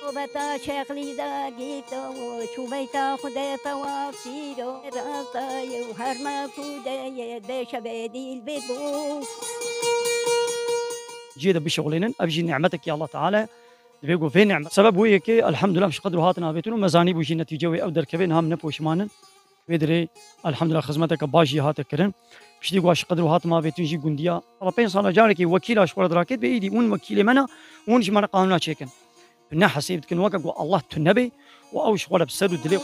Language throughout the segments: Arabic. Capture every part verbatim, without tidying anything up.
بتا شغلی دا گیتا و چوبیتا خود طواف سیرو راستا یو هر مفوده دش بدیل بدو جيدا بشغلنا أبجي نعمتك يا الله تعالى بيقول في نعمة سبب هو كي الحمد لله مش قدر هاتنا بيتنا مزاني بوجي نتيجة أو در كبين هم نبوش مانن بيدري الحمد لله خدمتك باجي هات كرن بشتي قواش قدر هات ما بيتون جي جنديا ربين صار جارك وكيل أشوار دراكت بيدي اون وكيل منا اون جمانا قانونا تشيكن بنا حسيب كن وقع الله تنبي وأوش ولا بسد الدليل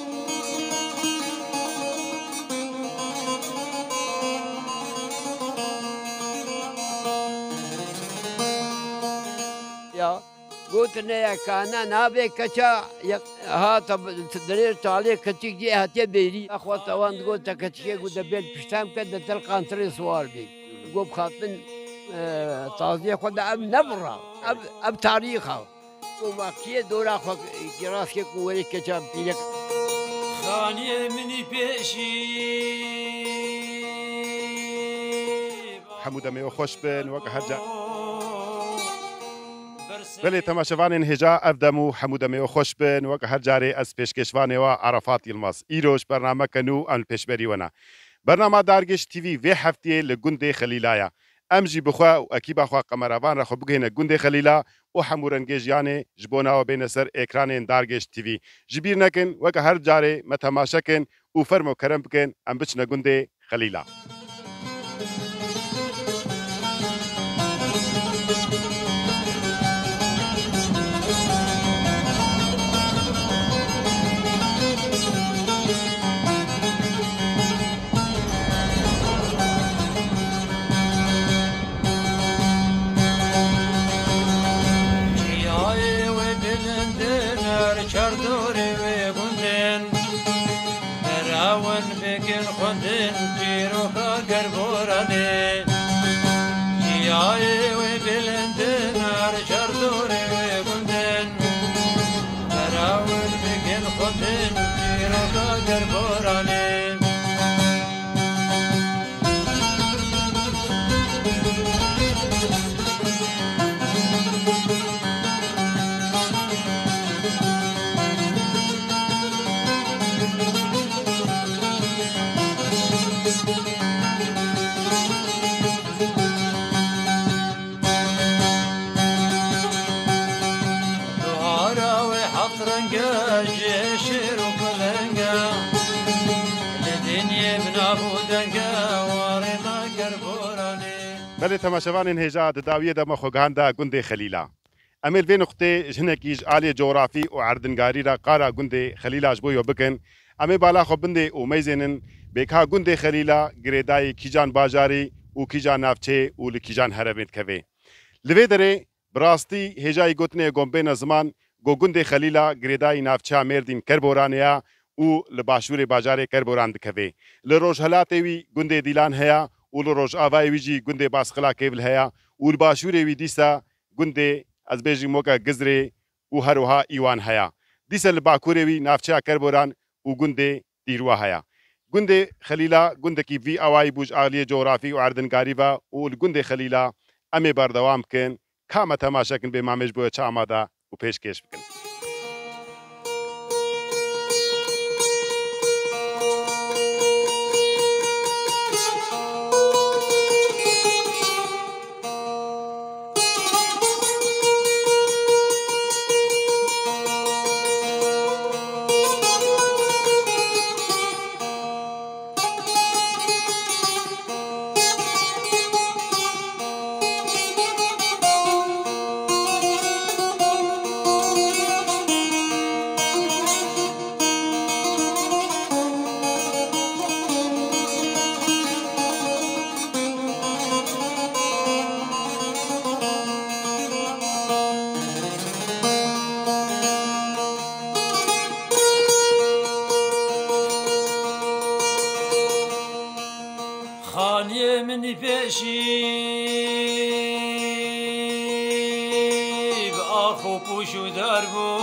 يا قلت لي كان نابي كشا هات تدرير تعليق كتيك جي هاتي بيري اخوة توان قلت كتيك قلت بيل بشتام كده تلقى انتري سوار بي قلت خاطن تعزيه خد اب نبرة اب اب تاريخها وما كي دورا خو جراسك قولي كشا بيلك خاني مني بيشي حموده ميو خوش بن وقع هرجع بله تماشاوان هجا افدمو حموده ميو خوش بن وقع هرجاري از پیشکشوان و عرفات يلماس ایروش برنامه کنو ان پیشبری ونا برنامه دارگش تیوی وی هفته لگنده خلیلایا امجی بخوا و اکیبا خوا قمروان را خو بگهنه گنده خلیلا و حمورنگیج یعنی جبونا و بین سر اکران دارگش تیوی جبیر نکن وقع هرجاري متماشا کن و فرمو کرم بکن ام بچنه گنده خلیلا بله تماشاوان هجا داویه دم خوگاندا گنده خلیلا امل وی نقطه جنکیج عالی جغرافی و عردنگاری را قارا گنده خلیلا جبو یو بکن امی بالا خو بنده او میزنن بکا گنده خلیلا گریدای کیجان بازاری او کیجان نافچه او لکیجان هربند کوي لوی دره براستی هجای گوتنه گومبه زمان گو گنده خلیلا گریدای نافچه مردین کربورانیا او لباشور بازار کربوران دکوي لروج هلاته وی گنده دیلان هيا ول روج آوای ویجی گنده باسخلا کیبل هيا ول باشور وی دیسا گنده از بیجی موقع گزره او هروها ایوان هيا دیسا لباکور وی نافچه کربوران او گنده دیروا هيا گنده خلیلا گنده کی وی آوای بوج عالی جغرافی و عردنگاری با ول گنده خلیلا امی بردوام کن کام تماشا کن به مامج بو چا آماده و پیشکش بکن خاني مني بيشي بآخو بوشو دربو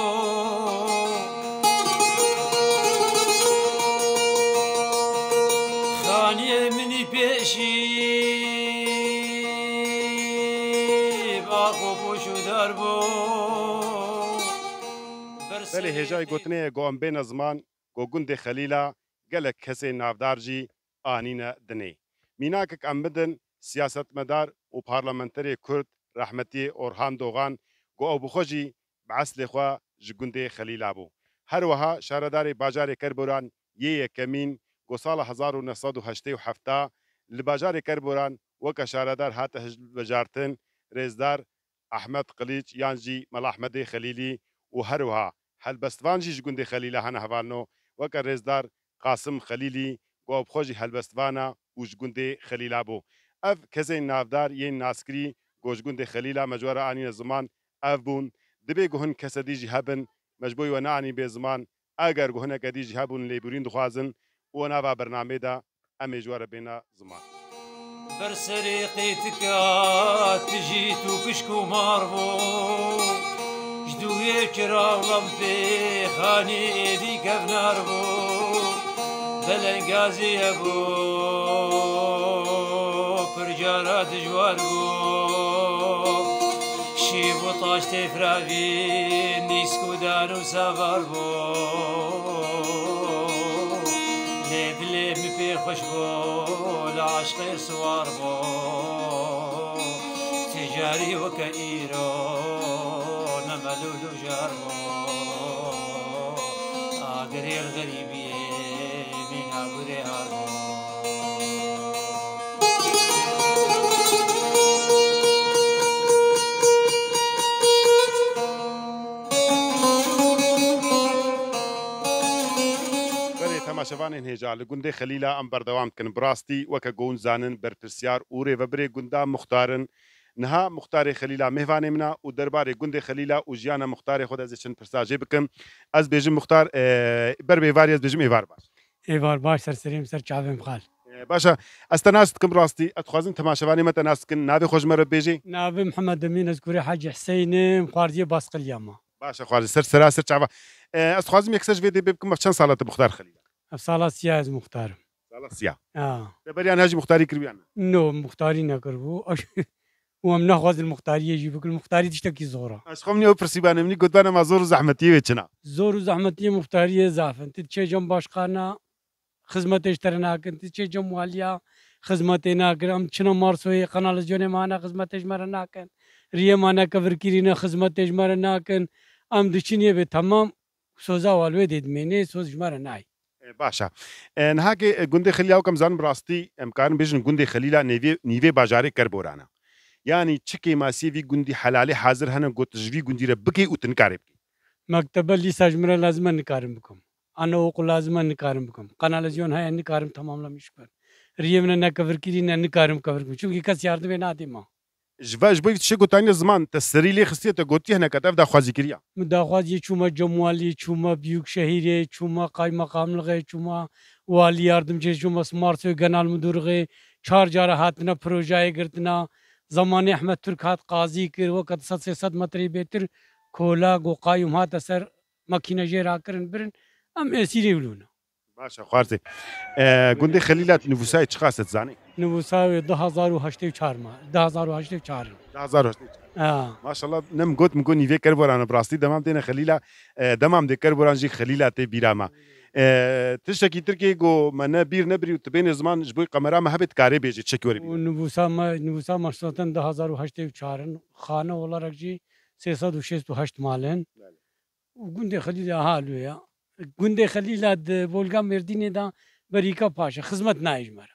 خاني مني بيشي بآخو بوشو دربو بله هجای گوتنه گوام بین زمان گو گند خلیلا گلک کسی نافدار جی آنین دنه میناکک ام بدن سیاست مدار و پارلمانتری کرد رحمتی اورهان دوغان گو او بخوجی بعسل خوا جگند خلیلا بو هر وها شاردار باجار کربوران یه کمین گو سال هزار و نهصد و هشتاد و هفت لباجار کربوران وک شاردار هات بجارتن رزدار احمد قلیچ یانجی مل احمد خلیلی و هر وها هل بستوانجی جگند خلیلا هن هوانو وک رزدار قاسم خلیلی گو بخوجی هل بستوانا و جگند خلیلا بو اف کسی نافدار یه ناسکری گوجگند خلیلا مجوار آنی زمان اف بون دبی گهن کسدی جهبن مجبوی و نانی به زمان اگر گهن کدی جهبون لیبورین دخوازن و نوا برنامه دا امی جوار بینا زمان برسري قيتك تجيتو كشكو ماربو جدوية كراولم في خاني دي كفناربو بلنقازي ابو برجارات جواربو شيب وطاش تفرافي نيسكو دانو سافاربو ليدلي مفي خشبو لعشق سوار بو تجاري وكايرو نملولو جاربو اقري الغريبي من ابري هاربو تماشاوان هجا لگنده خلیلا ام بردوام کن براستی وک گون زانن برپرسیار اوره وبره گندا مختارن نها مختار خلیلا مهوانه منا و دربار گنده خلیلا و جیانا مختار خود از چن پرساجه بکم از بیجم مختار بر بیواری از بیجم ایوار باش ایوار باش سر سریم سر چاوم خال باشا استناست کم براستی اتخوازن تماشاوانی مت ناس کن نابي خوش مره بیجی نابي محمد امين اذكري حاج حسين مخارجي باسقل ياما باشا خوازن سر سر سر چاوا استخوازم یک سج ویدی بکم چند سالات مختار خلیلا سالا سیاز مختار سالا سیا اه بریان هاجی مختاری کریان نو مختاری نکربو وهم ناخذ المختاري يجي بكل المختاري تشتكي زورا اشخمني او برسيبان مني قلت انا ما زور زحمتي وچنا زور زحمتي مختاري زافن تتشي جنب باشخانه خدمتش ترنا كنت تتشي جنب واليا خدمتنا كرم چنا مارسوي قناه جوني معنا خدمتش مرنا كن ريه معنا كفر كيرينا خدمتش مرنا كن ام دچنيه به تمام سوزا والويد مني سوز مرنا باشا نهاكي گنده خليلا وكم زان براستي امكان بيجن گنده خليلا نيفي نيفي باجاري كربورانا يعني تشكي ما سيفي گندي حلالي حاضر هنا قلت جوي گندي ربكي وتنكارب مكتب اللي ساجمرا لازم نكارم بكم انا وقول لازم نكارم بكم قناه لزيون هاي نكارم تمام لا مشكل ريمنا نكفر كيرينا نكارم كفر چونكي كاس يارد بينا ديما جواج بوي تشكو تاني زمان تسري لي خصيه تقوتي هنا كتف دا خوازي كريا مداخوازي چوما جموالي چوما بيوك شهيري چوما قاي مقام لغي چوما والي ياردم جي چوما سمارسو گنال مدورغي چار جاره هاتنا پروژه گرتنا زمان احمد ترک هات قاضی کر وقت صد سے صد متری بهتر کولا گو قایم هات اثر ماکینه جرا کرن برن ام اسیری ولونا باشا خوارزي گنده خليلا نفوسای چخاست زاني نفوسای دو هزار و هشت و چهار ما دو هزار و هشت و چهار دو هزار و هشت اه ما شاء الله نم قلت مكون يفي كربوران براستي دمام دينا خليلا دمام دي كربوران جي خليلا تي بيراما تشكي تركي جو منا بير نبري وتبين زمان جبوي قمرا ما هبت كاري بيجي تشكوري نفوسا ما نفوسا مشروطن دو هزار و هشت و چهار خانه olarak جي سيصد و شصت و هشت مالن گنده خليلا حالو يا گنده خليلا بولغا مردينه دا بريكا پاشا خدمت نايج مر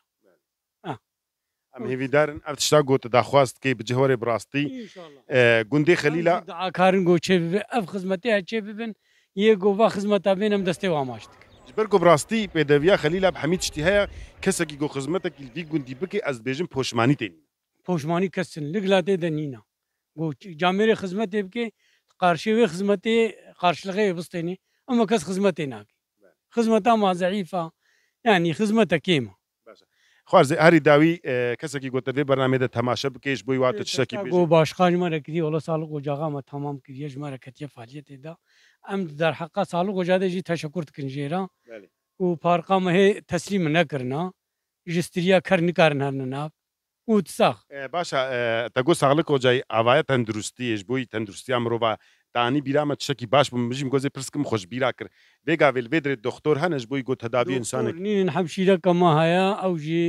ام هيفي دارن ارتشتا قلت دا خواست كي بجهوري براستي ان شاء الله گنده خليلا دعا كارن گو چه اف خدمتي چه ببن يه گو خدمتا بينم دستي واماشتك بركو براستي بدويا خليلا بحميد اشتهايا كسكي جو خدمتك الفي گندي بكي از بيجن پوشماني تاني پوشماني كسن لگلاته دنينا گو جامير خدمتي بكي قارشي خدمتي قارشلغي بستني اما كس خدمتي ناك خدمتها ما ضعيفه يعني خدمتها كيما خوارزي هاري داوي كسكي قلت في برنامج تماشا بكيش بوي وات تشتكي گو باشخاج ما كدي والله سالق وجاغا ما تمام كدي جمره كتيه فعاليت دا ام در حقا سالق وجاده جي تشكر تكنجيرا و فارقه ما هي تسليم نكرنا جستريا كر نكارنا ناب وتساخ باشا تقول سالق وجاي عوايه تندرستي بوي تندرستي امرو تانی بیرامە تشکی باش بووم بژیم گۆزێ پرسکم خۆش بیرا کرد بێگا وێل وێدرێت دکتۆر هەنش بۆی گۆ تەداوی ئینسانێک نین حەمشیرەکەمە هەیە ئەو ژی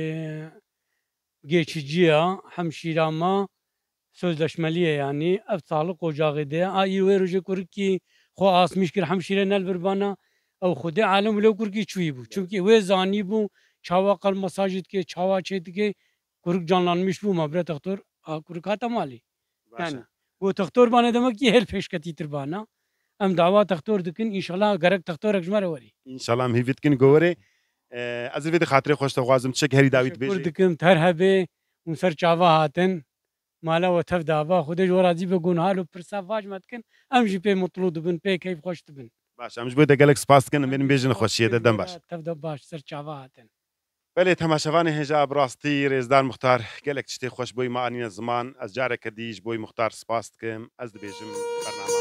گێکی جیە حەمشیرامە سۆز دەشمەلیە ینی ئەف ساڵق ئۆجاغی دەیە ئای وێ ڕۆژێ کوورکی خۆ ئاسمیش کرد حەمشیرە نەلبربانە ئەو خودێ عالم لەو کورکی چووی بوو چونکی وێ زانی بوو چاوا قەل مەساژت کێ چاوا چێت دکێ کورک جانلانمیش بوو مەبرە تەختۆر کورک هاتە مالی بۆ تەختۆربانە دەمەکی هێل پێشکەتی تربانە ئەم داوا تەختۆر دکن ئینشەڵا گەرەک تەختۆرێک ژمارە وەری ئینشەڵام هیویتکن گۆرێ ئەز وێدە خااتێ خۆشتەخوازم چێک هەری داویت بێ دکم تەر هەبێ اون سەر چاوا هاتن مالەوە تەف داوا خودێ وەرازی بە گونهال و پرسا واژمەتکن ئەمژی پێ مطلوب دبن پێ کەیف خۆش دبن باش ئەمش بۆ دەگەلێک سپاسکەن بێنم بێژن خۆشیێتە دەم باش تەفدە باش سەر چاوا هاتن بەێ تەماشەوانی هێژا بڕاستی ڕێزدار مختار گەلێک شتێ خۆش بۆی مانینە زمان ئەس جارێکە دیش بۆی مختار سپاس دکەم ئەس دەبێژم بەرنامە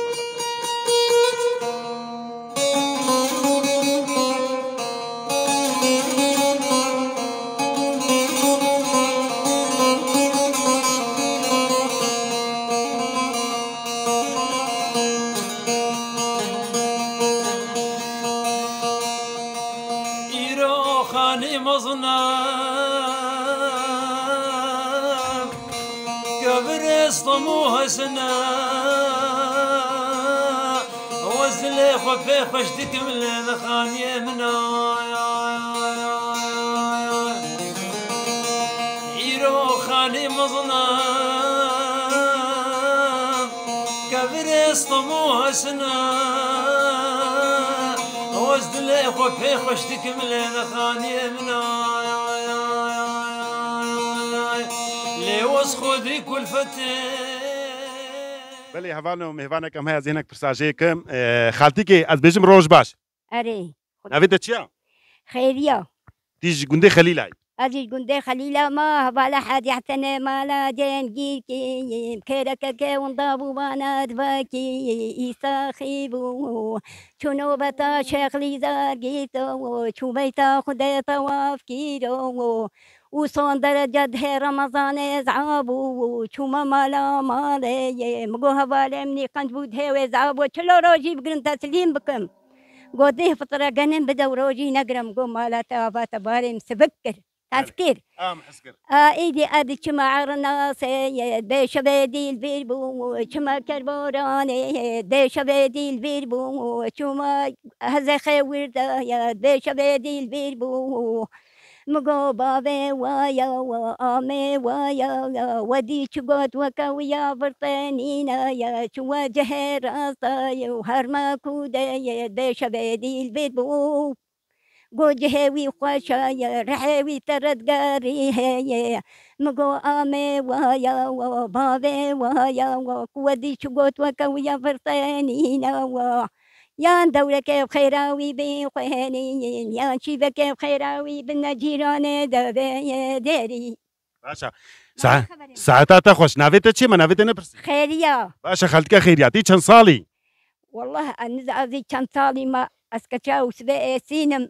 صموها سنة وزلي خفي خش تكمل الخانية منا عيرو خاني مظنا كبر صموها سنة وزلي خفي خش تكمل الخانية منا لێوەس خۆدی کولفەتێ بەێ هەوانە و میێوانەکەم هەیە زێنێک پرساژەیەکەم خالتیکێ ئەس بێژم ڕۆژ باش ئەرێ ناوێتە چییە؟ خێریە دیژ گوندەی خەلیلای ئەزیز گوندەی خەلیلا ما هەواە حادیحتەنێ مالا جێنگیرکی کێرەکەکە وندا بووبانات باکی ئیساخی بوو چونۆ بەتا شێخلی زارگیتەوە چوبەیتا خودێتەوافکیرەوە وصون درجة هي رمضان يزعبوا شوما مالا مالي مقو هوالي مني قنج بود هي ويزعبوا چلو روجي بقرن تسليم بكم قوديه فطرة قنن بدو روجي نقرم قو مالا تابا تباري مسبكر تذكير اه محسكر اه ايدي ادي چما عرنا سيد بيش بيدي البيربو چما كربوراني بيش بيدي البيربو چما هزا خيور دا يا بيش بيدي البيربو مگو باوی وایا و آمی وایا ودی چگوت وکویا برطنینا یا چوا جه راستا و هر ما کوده دش بدیل بدبو گو جهوی خوشا یا رحوی تردگاری ہے مگو آمی وایا و باوی وایا و ودی چگوت وکویا برطنینا و يان دولك بخيراوي بخوانين يان شيبك بخيراوي بالنجيران دابا داري باشا ساعة ساعتها خوش نافيتا تشي ما نافيتا نبرس خيريا باشا خالتك خيرياتي كان صالي والله النزعة ذي كان صالي ما اسكتشا وسبا سينم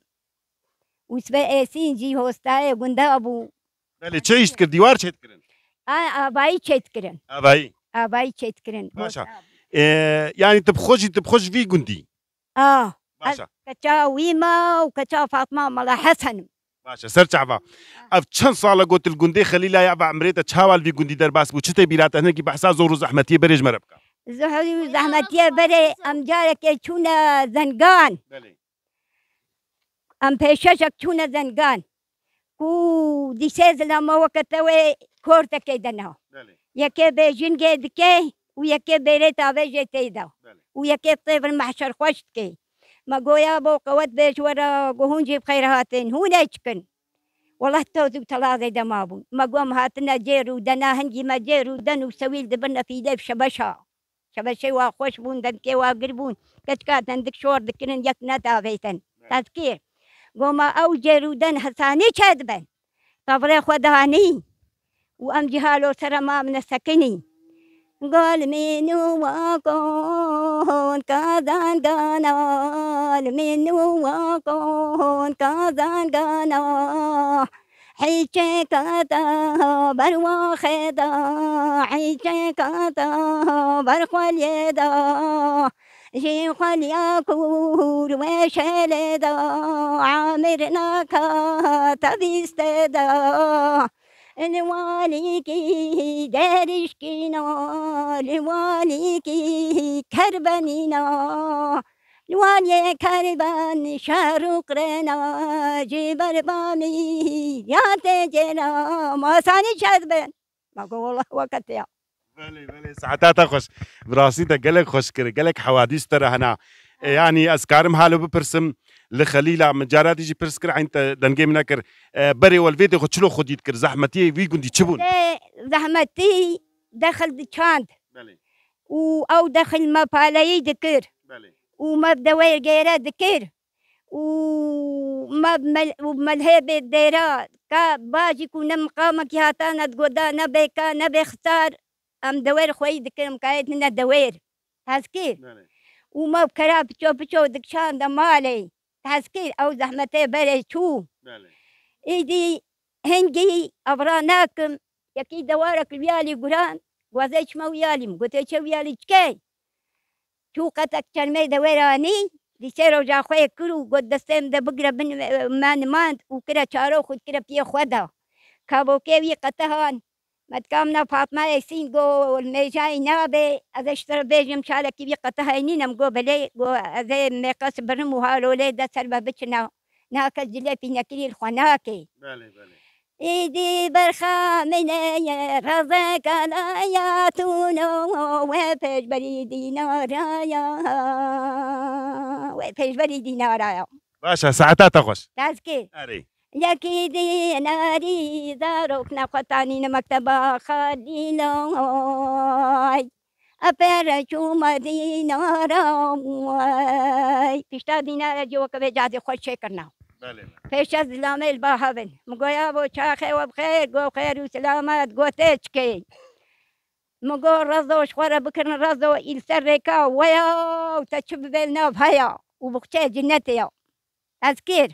وسبا سين جي هوستاي قندابو بلي تشي تكر ديوار تشي تكرن اه اباي تشي تكرن اباي اباي تشي تكرن باشا إيه يعني تبخوش تبخوش في قندي اه باشا كتا ويما وكتا فاطمه ملا حسن باشا سرچعبا اف چند ساله قلت الجندي خليلا يا عمريته تشاول في جندي درباس بو چته بيرات هنكي بحسا زور زحمتي بريج مربكا زحمتي زحمتي بري ام جارك چونه زنگان بله ام پیششک چونه زنگان کو دیسز لما وقتوي كورتك دنا بله يكي بيجين دكي ويكي بيريت ابيجي تيدا ويكي طيف المحشر خوشتكي ما قويا بو قوت بيش ورا قهونجي بخير هاتين هو نيشكن والله توزو تلاذي دمابو ما قوم هاتنا جيرو دنا هنجي ما جيرو دنو سويل دبنا في ديف شبشا شبشي واخوش بون دنكي واقربون كتكات عندك شور دكنن يكنا تابيتن تذكير قوما او جيرو دن حساني شادبن طبري خداني وام جهالو سرما من السكني قال منو واكون كذان قال منو واكون كذان قانا حيجي كاتا بروا خدا حيجي كاتا برخوال يدا جي خال ياكور وشلدا عامرنا كاتا بيستدا لواليكي دارشكينا لواليكي كربانينا لوالي كربان شاروق رنا جبر بامي يا تجنا ما ساني شذبن ما والله وقت يا بله بله ساعتها خوش براسيتا قالك خوش كر قالك حوادث ترى هنا يعني أذكارم حالو بپرسم لخليلا مجارات يجي برسكر عند دنجي منكر بري والفيديو خدشلو خديت كر زحمتي وي قندي تشبون زحمتي دخل دكاند بله أو دخل ما بالي ذكر بله وما بدوير غيره ذكر وما بملهب الديرات كا باجي كنا مقامك هاتانا تقودا نبي كا نبي اختار أم دوير خوي ذكر مكايتنا دوير هاسكير وما بكرا بشو بشو دكشان دمالي تحسكير أو زحمتي بري شو إيدي هنجي أبراناكم يكي دوارك الويالي قران وزيش ما ويالي مقوتي شو ويالي شكي شو قتك شرمي دويراني دي سيرو جا خوي كرو قد دستم دا بقرا بن مان ماند وكرا شارو خود كرا بيه خودا كابو كيوي قتهان متكامنا فاطمة يسين قو الميجاي نابي أذا اشتر بيجم شالكي بي قتهايني نمقو بلي قو أذا ميقاس برمو هالو لي دا سربا بچنا ناكا جلبي نكري الخناكي بله بله إيدي برخا من رزق الآياتنا وفيش بريدي نارايا وفيش بريدي نارايا باشا ساعتها خوش تذكر أري يكيدي ناري زاروكنا قطاني مكتبة خليلاي أبرشو مدينة راوي فيشتا دينا جو كبه جادي خوش شكرنا فيش الزلام الباهبن مقويا بو شاخي وبخير قو خير وسلامات قو تشكي مقو رضو شخورة بكرن رضو إلسركا ويا وتشب بيلنا بهيا وبخشي جنتي تذكير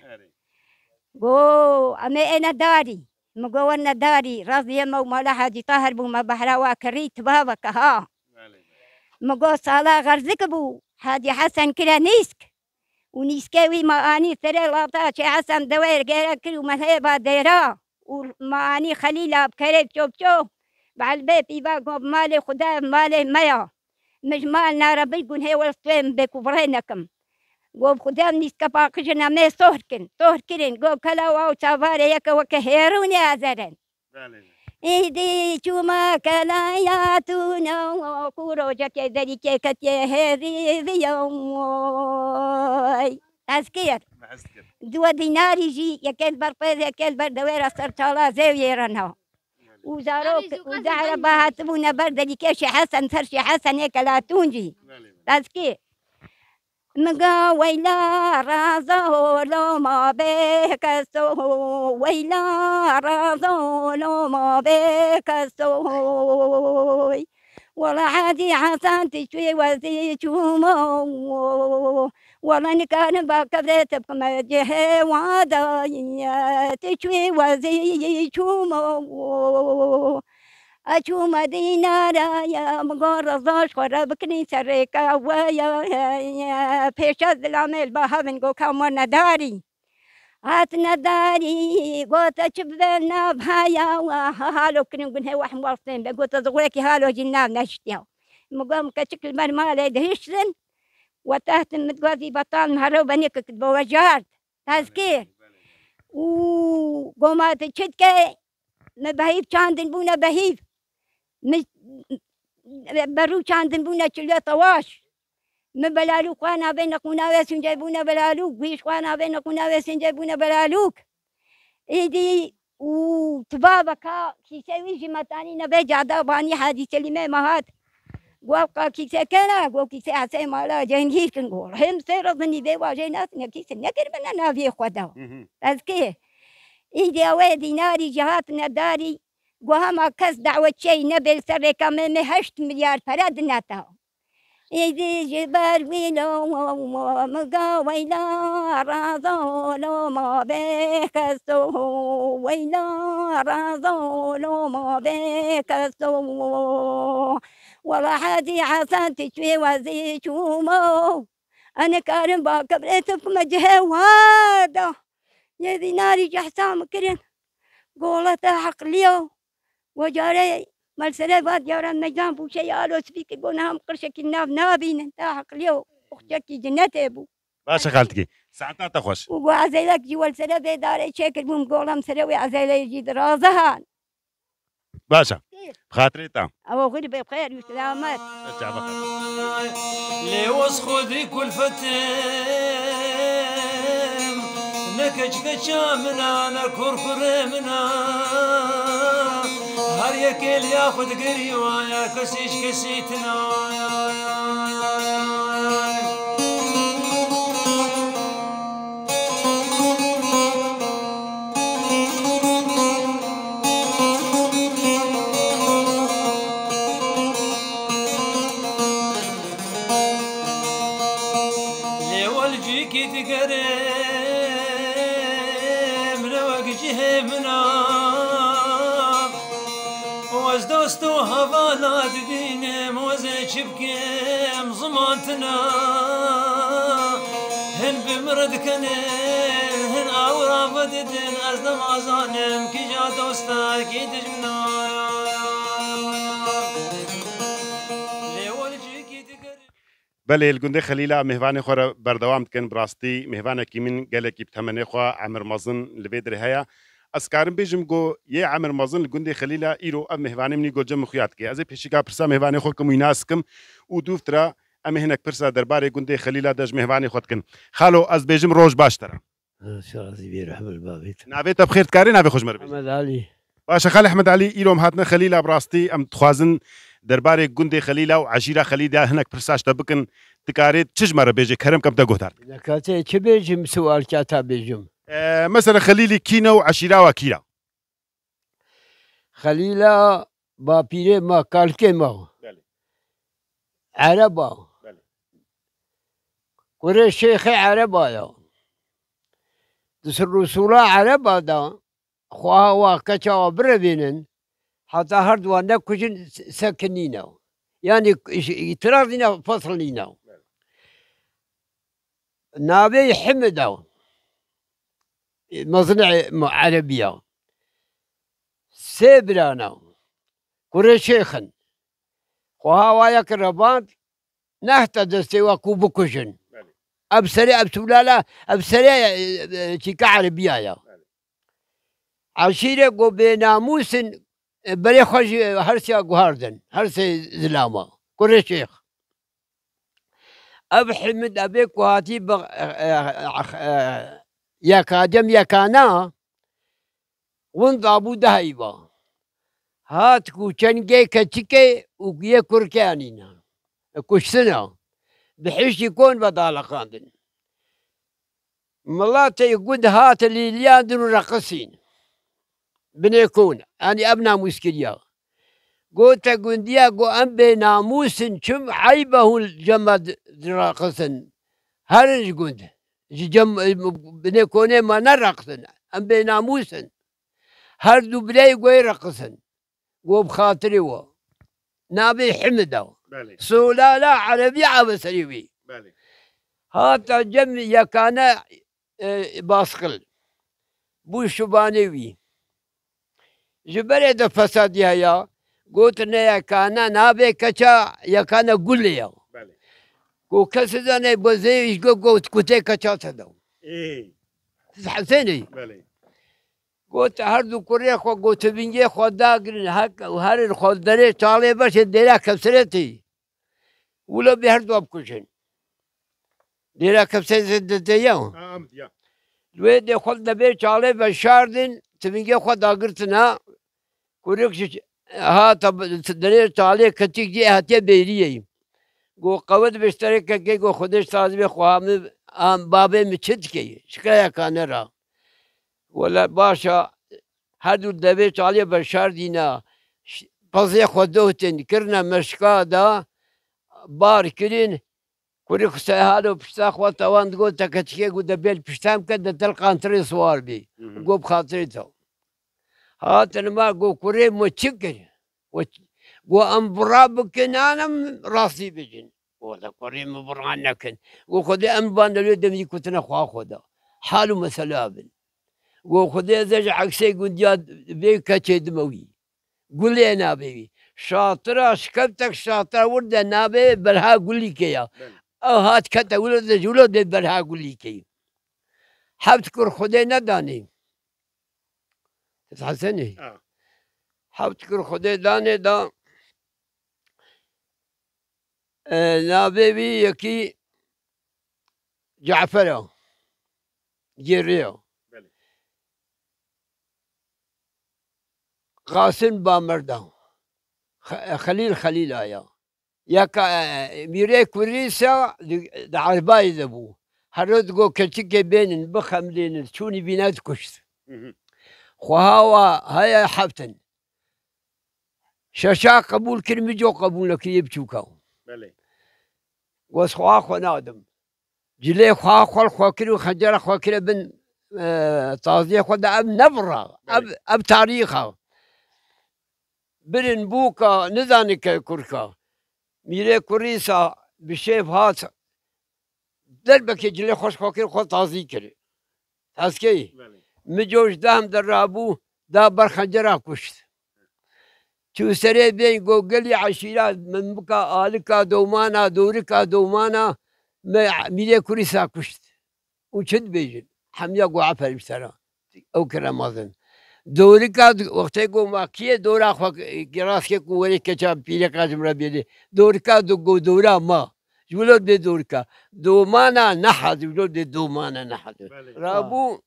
قو أمي أنا داري مقو أنا داري راضي مو مولا حاجي طاهر بو ما بحراوا كريت بابك ها مقو صالا غرزك بو حاجي حسن كلا نيسك ونيسكوي ما أني ثري لاطا شي حسن دوير غير كل ومهيبة ديرا وما أني خليلة بكريب شوف شوف بعالبيت يباقوا بمالي خدا مالي ميا مش مالنا ربي يقول هي والصوم بكبرينكم قوب خدام نيسكا باقجنا مي صهركن صهركن قوب كلا واو سافاري يكا وكهيروني أزرن إيدي شوما كلا ياتونا وكورو جاكي ذلك كتي هذي بيوم أسكير دو ديناري جي يكيل بربيز يكيل بردوير أسرطالا زاوية رنها وزاروك وزعر باهاتبونا برد لكيشي حسن سرشي حسن يكلا تونجي أسكير مقا ويلا رازو لو ما بكسو ويلا رازو لو ما بكسو ولا عادي حسن تشوي وزي شومو ولا نكان بكذت بكم جه وعدايا تشوي وزي شومو أشو مدينة رايا مغرزاش خربكني سريكا ويا فيش الزلامل بهبن قو كمان نداري هات نداري قوت أشبنا بهايا وهالو كنو قنها وحم واصلين بقوت أزغوكي هالو جناب نشتيا مقام كشكل مرمالي دهشتن وتحت متقوزي بطال مهرو بنيك كتبو وجارت تذكير وقومات تشتكي مبهيب شاندن بونا بهيب مش برو شاندن بونا شلو طواش مبلالو قوانا بين قناوة سنجيبونا بلالوك بيش قوانا بين قناوة سنجيبونا بلالوك إيدي وتبابكا كيسوي جمتاني نبي جادا باني حادي سلمة مهات وابقا كيسا كنا قو كيسا حسي مالا جنهير كنقول هم سيرضني دي واجينات نكيسا نكر بنا نافي خدا أذكيه إيدي أوي ديناري جهاتنا داري وهما كس دعوة شي نبل سرقة من هشت مليار فرد نتا إذا جبر ويلو مقاويلا رازولو ما بكسو ويلا رازولو ما بكسو والله حدي عسان تشوي وزي شومو أنا كارم باكبرت في مجهه وادا يدي ناري جحسام كرن قولت حق ليو وجاري مالسري بعد جارا نجام بوشي آلو سبيك قونهم قرشك الناب نابين تاحق ليو أختك جنة أبو باشا خالتكي ساعتها تخوش وعزيلك جوال سري بيداري شكل بوم قولهم سري وعزيلي يجيد رازهان باشا بخاطري تام أو غير بخير وسلامات لي وسخذي كل فتم نكج كجا منا انا كركر منا هر يكل ياخذ قريوا يا كسيش كسيتنا لي والجيكي تقرب منا وز دوستو هوالا دبينم وزي شبكم زمانتنا هن بمرد كنن هن اورا بددن ازدم ازانم كي جا دوستا كي دجمنا بله الگنده خلیلا مهوان خور بردوام کن براستی مهوان کی من گله کی بتمنه خو عمر مازن لبیدر هيا اسکارم بیجم گو یه عمر مازن الگنده خلیلا ایرو ام مهوان منی گو جم خیات کی از پیشگا پرسا مهوان خو کم یناسکم او دوفترا ام هنک پرسا درباره گنده خلیلا دج مهوان خود کن خالو از بیجم روز باشترا شرازي بير حب البابيت نابێتە بخێر کاری نابێ خۆش مەربێت محمد علي باشە خاڵی ئەحمەد عەلی ئیرۆم هاتنە خەلیلا بڕاستی ئەم دخوازن دەربارەی گوندی خەلیلا و عەشیرە خەلیدا هەنێک پرساشتە بکن دکارێت چ ژمارە بێژێ کەرم کەم دەگۆتار كاتي كبيجم سؤال كاتا بيجم مەسەلە خەلیلی کینە و عەشیراوە کیرە خليلا بابيري ما كالكي ما عربا قريش شيخ عربا يا دس الرسول عربا دا خواه واكتا وبربينن حتى هردوا نكوجن سكنينا يعني اعتراضنا فصلنا نابي حمدا مصنع عربية سيبرانا قريش شيخن خواه وايك الرباط نهتدستي وكوبو كوجن أبسري أبسولالا أبسري تيكا عربية يا عشيرة قو بناموس بري خوش هرسي قهاردن هرسي زلاما قريش شيخ أب حمد أبيك وهاتي بغ يا كادم يا كانا ونضابو دهيبا هات كو چنگي كچكي وكيه كركانينا كشسنا بحيش يكون بدال خاندن ملاتي قد هات اللي لياندن رقصين بنيكون أنا أبنى مسكريا قلت قنديا قو أم بناموس شم عيبه الجمد راقصن هرج قند جم بنيكون ما نرقصن أم بناموسن هر دو بلاي قوي رقصن قو بخاطري و نابي حمده سولالا عربي عبسريوي هاتا جم يكانا باسقل بو شبانيوي جبري دا فساد يا قلت يا كانا نابي كچا يكانا قليا قو كسداني بوزيش قو قلت كتي كچا تدو حسيني قلت هردو كوريا خو قلت بنجي خو داقرين هكا وهر خو دري طالي باش ديرا كبسرتي ولا بهردو ابكوشن ديرا كبسرتي دتياو الويد خو دبي طالي بشاردن تبنجي خو داقرتنا كوريك ها طب دري طالي كتيك دي هاتي بيريي قو قود بشترك كي قو خدش تازبي خو ام بابي مچتكي شكايا كانرا ولا باشا هادو دبيت عليه بشار دينا بزي خدوتن كرنا مشكا دا بار كرين كوري خساهالو بشتا خوا توان تقول تكتشكي قد دبيل بشتام كد تلقى انتري صوار بي قو بخاطري تو هاتن ما قو كوري متشكر قو امبرا بكن انا راسي بجن ولا كوري مبران كن قو خدي ام باندلو دمي كنتنا خوا خدا حالو مثلا قو خدي زج عكسي قد جاد بي كتشي دموي قول لي انا بيبي شاطرة شكلتك شاطرة ورد نابي برها قول لي كيا او هات كتا ولد جولد برها قول لي كي حبتكر خدي نداني تتحسني آه. حبتكر خدي داني دا آه نابي بي يكي جعفرة جيريو قاسم بامردان خليل خليل آيا يا كا ميري كوريسا دعرباي ذبو هرد جو كتشكي بين بخملين شوني بينات كشت خواوا هيا حفتن شاشا قبول كلمة جو قبول لك يبشوكاو بله وسخوا خو نادم جلي خوا خول خوا كيلو خجر خوا كيلو بن آه طازيه خو اب نبره اب اب تاريخها برن بوكا نزانك كركا ميري كوريسا بشيف هات دربك جلي خوش خوكر خو تازي كري تاسكي مجوش دام درابو دا برخنجرا كشت شو سري بين جوجلي عشيرات من بكا آلكا دومانا دوركا دومانا ميري كوريسا كشت وشد بيجن حميا قوعفر بسرا او كرام اظن دوركا وقتی کو ما کیه دورا خو گراس کے کوری کچا پیره کاجم را بیده دورکا دو گو دورا ما جولود به دورکا دو مانا نحد جولود به دو مانا نحد رابو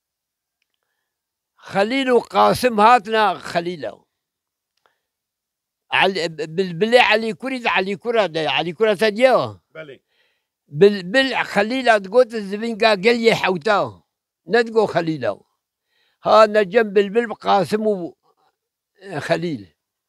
خليل وقاسم هاتنا خليله علي بالبلي علي كوري علي كورة علي كورة تجيو بل بل خليله تقول الزبنقا قال يحوتاه ندقو خليله هذا جنب البلب قاسم خليل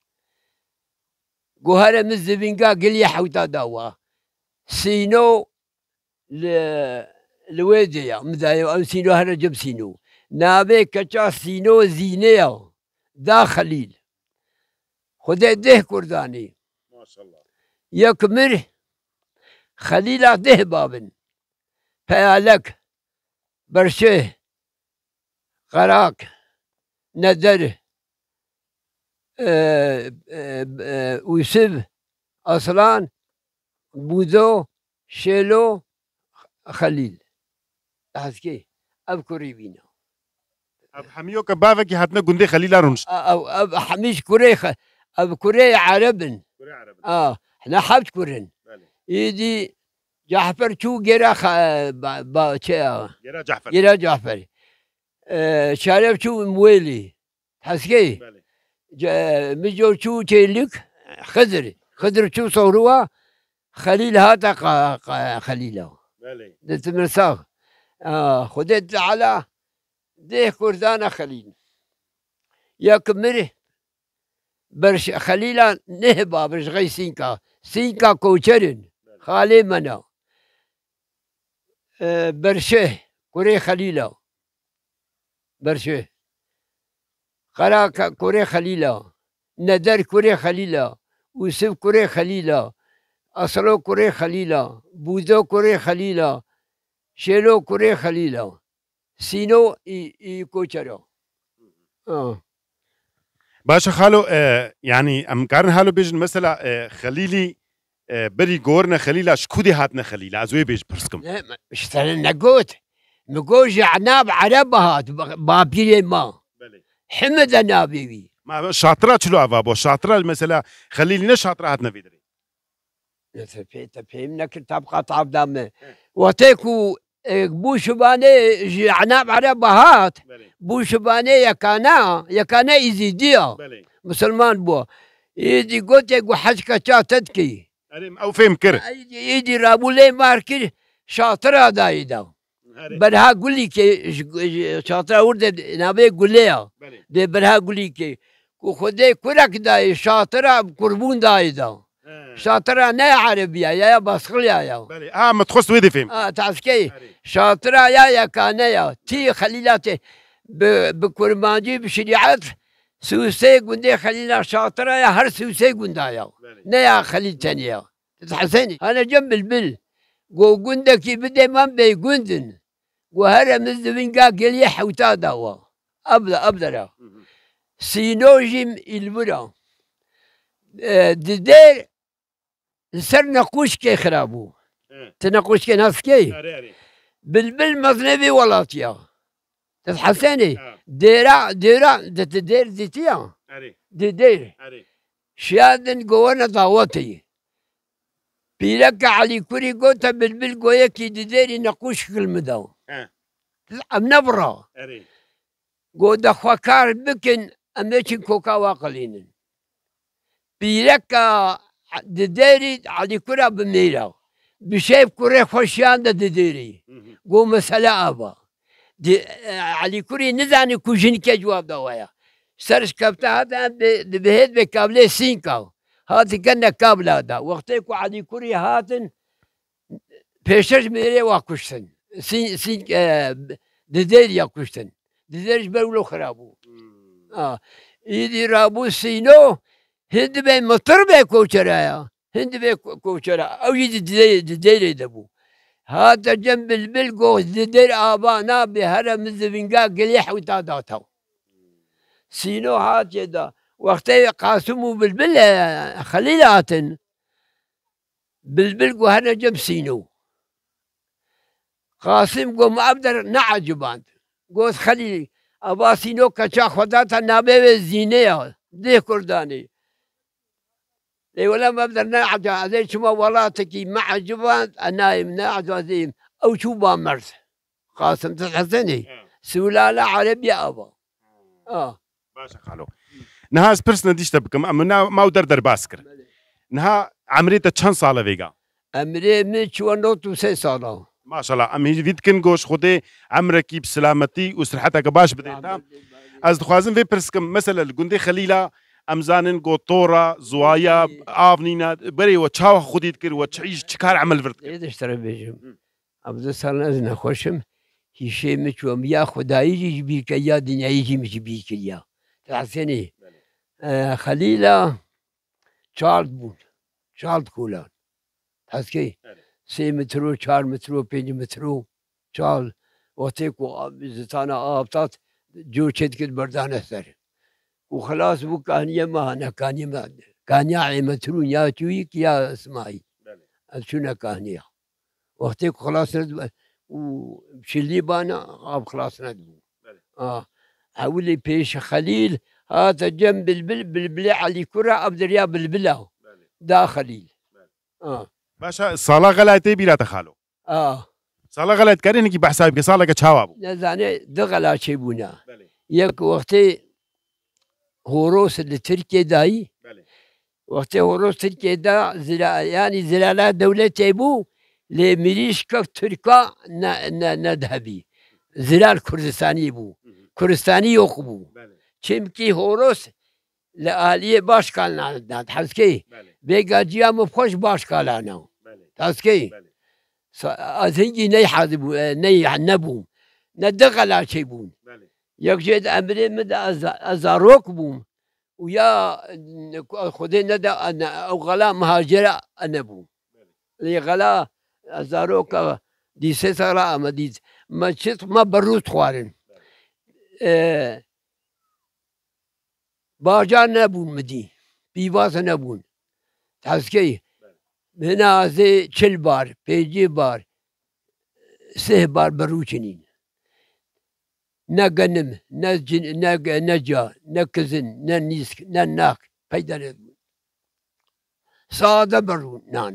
قهرة من الزبنقا قل يا حوتا دوا سينو ل لويديا مذايو أو سينو هذا جب سينو نابي كتا سينو زينيا دا خليل خدا ده كرداني ما شاء الله يكمر خليل ده بابن فيالك برشه قراك ندر آه آه آه ويسب أصلان بوذو شيلو خليل هذكي أب كوريبينا اب حميو كبافك هاتنا قندي خليل رونش أو أب حميش كوري أب كوري عربن كوري عربن آه احنا حبت كورن يدي جعفر شو جرا خ با با جرا جعفر جرا جعفر آه شارب شو مويلي حسكي مجو شو تيلك خضر خضر شو صوروا خليل هذا خليله دتمرساغ آه خدت على ده كردانا خليل يا كمره برش خليلا نهبا برش غي سينكا سينكا كوشرن خالي منا آه برشه كوري خليلا برشه خراك كوري خليلا ندر كوري خليلا وسف كوري خليلا أصلو كوري خليلا بوذو كوري خليلا شيلو كوري خليلا سينو اي اي كوشرو اه باشا خالو آه يعني ام كارن هالو بيجن مثلا آه خليلي آه بري غورنا خليلا شكودي هاتنا خليلا ازوي بيج برسكم مش نقوت نقوش عناب عرب هات بابيلي ما حمد نابيبي ما شاطرات شلو افابو شاطرة مثلا خليلي شاطرة هاتنا فيدري تفهمنا كتاب قطع دم وتيكو بوشباني عناب عرب هات بوشباني يكانا يكانا يزيديا مسلمان بو يدي قلت يقو حشكا تدكي او فهم كر يدي رابولي ماركي شاطرة دايدا برها قولي كي شاطرة ورد نابي قوليها دي برها قولي كي وخدي كرك داي شاطرة بقربون دايدا شاطرة نيا عربية يا باسخليا يا بله اه متخص ويدي فهم اه تعسكي شاطرة يا يا كانيا تي خليلاتي بكرمانجي بشريعت سوسي قندي خلينا شاطرة يا هر سوسي قندايا نيا خليل تانية تحسني أنا جنب البل قو قندكي بدي من بي قندن وهرا مزدوين قا قلي حوتا دوا أبدا أبدا سينوجيم البرا ددير سر نقوش كي خرابو تنقوش كي ناس كي بلبل مذنبي ولاتيا تتحسني ديرا ديرا دتدير ديتيا ددير شادن قوانا ضاوتي بيلك علي كوري قوتا بلبل قويا كي دديري نقوش كلمداو أم نبرا قو دخوكار بكن أميشن كوكا واقلين بيلك دديري علي كورا بميرا بشايف كوري خوشيان دديري قو مسألة أبا دي علي كوري نزاني كوجين كي جواب دوايا سرش كابتا هذا بهيد بكابلي سينكاو هاتي كنا كابلا دا وقتيكو علي كوري هاتن بيشش ميري واكوشتن سين سين ددير ياكوشتن دديرش بلو خرابو اه يدي رابو سينو هند بي مطر بي كوشرايا هند بي كوشرا او يدي ددير يدبو هذا جنب البلقو ددير ابانا بهرم الزبنقا قليح وتاداتو سينو هات يدا وقتي قاسموا بالبل خليلاتن بالبلقو هنا جنب سينو قاسم قوم أبدر نعجبان قوس خليلي أبا سينو كشا خداتا نابي زينيا ديه كرداني لي ولا ما أبدر نعجب هذي شما ولاتكي مع جبان أنايم نعجب أو شو بامرت قاسم تحسني سولالة عربية أبا آه باشا خالو نها سبرسنا ديش تبكم أمنا ما ودر در باسكر نها عمريتا چند سالة فيقا أمري من شو نوتو سي سالة ما شاء الله ام هيفيد كن گوش خودي عمركي بسلامتي وصحتك باش بديتا از دخوازن في برسكم مثلا الجندي خليلا امزانن قطورة زوايا آفنينا بري وتشاو خوديت كر وتعيش تكار عمل فرد ايه اشتري بيجم عبد السلام ازنا خوشم هشي متوم يا خداي يجي بيك يا دنيا يجي مش بيك يا تعرفيني آه خليلا چارد بود چارد کولان حسكي سي مترو چار مترو پنج مترو چال وقتی کو زتانا آبطات جو چد کد بردان سر وخلاص بو كانية ما أنا كانية ما كانية عي مترو يا تويك يا اسماعي شنو كانية وقتی کو خلاص ند وشلي بانا آب خلاص ندبو آه حولي بيش خليل هذا جنب البل بالبل علي كرة أبدريا بالبلا دا خليل آه باشا صالة غلايتي بلا تخالو آه صالة غلايت كارين كي بحسابك صالة كتشاوابو نزاني دغلا شيبونا يك وقتي هوروس اللي تركيا داي وقتي هوروس تركيا دا زلا يعني زلالات دولة تيبو لميليشكا تركا ندهبي زلال كردستاني بو كردستاني يوقبو چمكي هوروس لآلية باش كالنا تحسكي بيقا جيام بخوش باش كالانا تحسكي از هنجي ني حاضبو ني نبو ندغلا شيبون يك جيد امري مدى ازاروك بوم ويا خدي ندى او غلا مهاجرة انبو لي غلا ازاروك دي سيسرا ما دي ما شت ما بروت خوارن اه باجار نبون مدي بيواز نبون تحسكي هنا زي چل بار بيجي بار سه بار بروچنين نا غنم نا جن نا نجا نا كزن نا نيسك نا ناك پیدا نبون ساده برو نان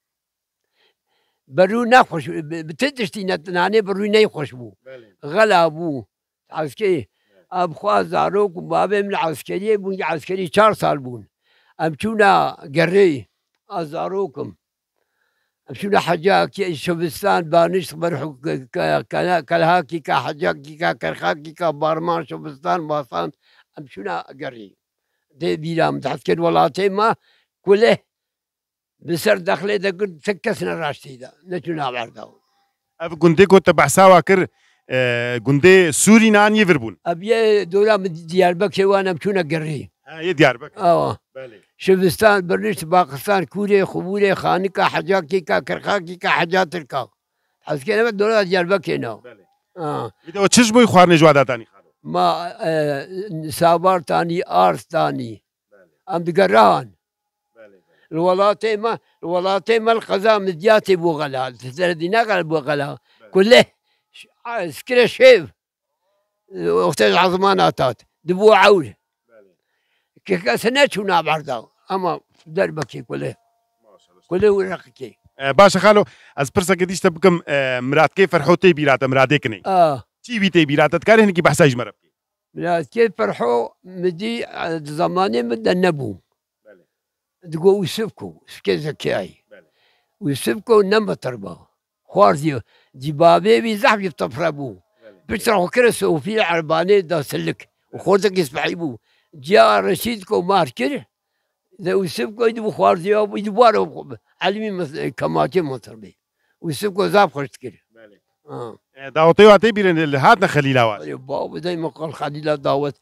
برو نخوش بتدشتي ناني برو نيخوش بو غلا بو تحسكي اب خواز زاروك وبابي من العسكرية بون عسكري چار سال بون ام چونا قري ازاروكم ام چونا حجاكي شبستان بانش برحو كالهاكي كحجاكي كرخاكي كبارمان شبستان باصان ام چونا قري دي بيرام تحسكي الولاتي ما كله بسر دخلي دا قلت سكسنا راشتي دا نتونا بعرضه اف گندي کو تبع ساوا كر گندي سوري نان يفربون ابي دولا من دياربكر وانا بتونا قري هي دياربكر اه بالي شفستان برنيش باكستان كوريا خبوري خانكا حجاكيكا كرخاكيكا حاجاتركا حس كده دولا دياربكر هنا بالي اه اذا تشش بو خوارني جوادا تاني خالو ما آه سابار تاني ارث تاني ام بقران الولاتي ما الولاتي ما القضاء مدياتي بو غلا تردي نقل بو غلا كله سكره شيف وقت العظمانات دبو عول كيك سنتنا بعرضه اما دربك كله كله ورقكي باشا خالو از پرسا قديش تبكم مرات كيف فرحوتي بيرات مرادك ني اه تي بيتي بيرات تكاره هنكي بحساج مرب مرات كيف فرحوا مدي زماني مد النبو تقول ويسبكوا سكي زكاي ويسبكوا نما تربا خوارزي دي بابي بيزحف يطفربو بتروح كرسو في عرباني دا سلك وخوردك يسبحيبو جاء رشيدكو ماركر ذا ويسبكوا يدبو خوارزي يدبوارو علمي كماتي مطربي ويسبكوا زاب خرجت كده اه دعوتي واتي بيرن هاتنا خليل اواز بابا دايما قال خليل دعوت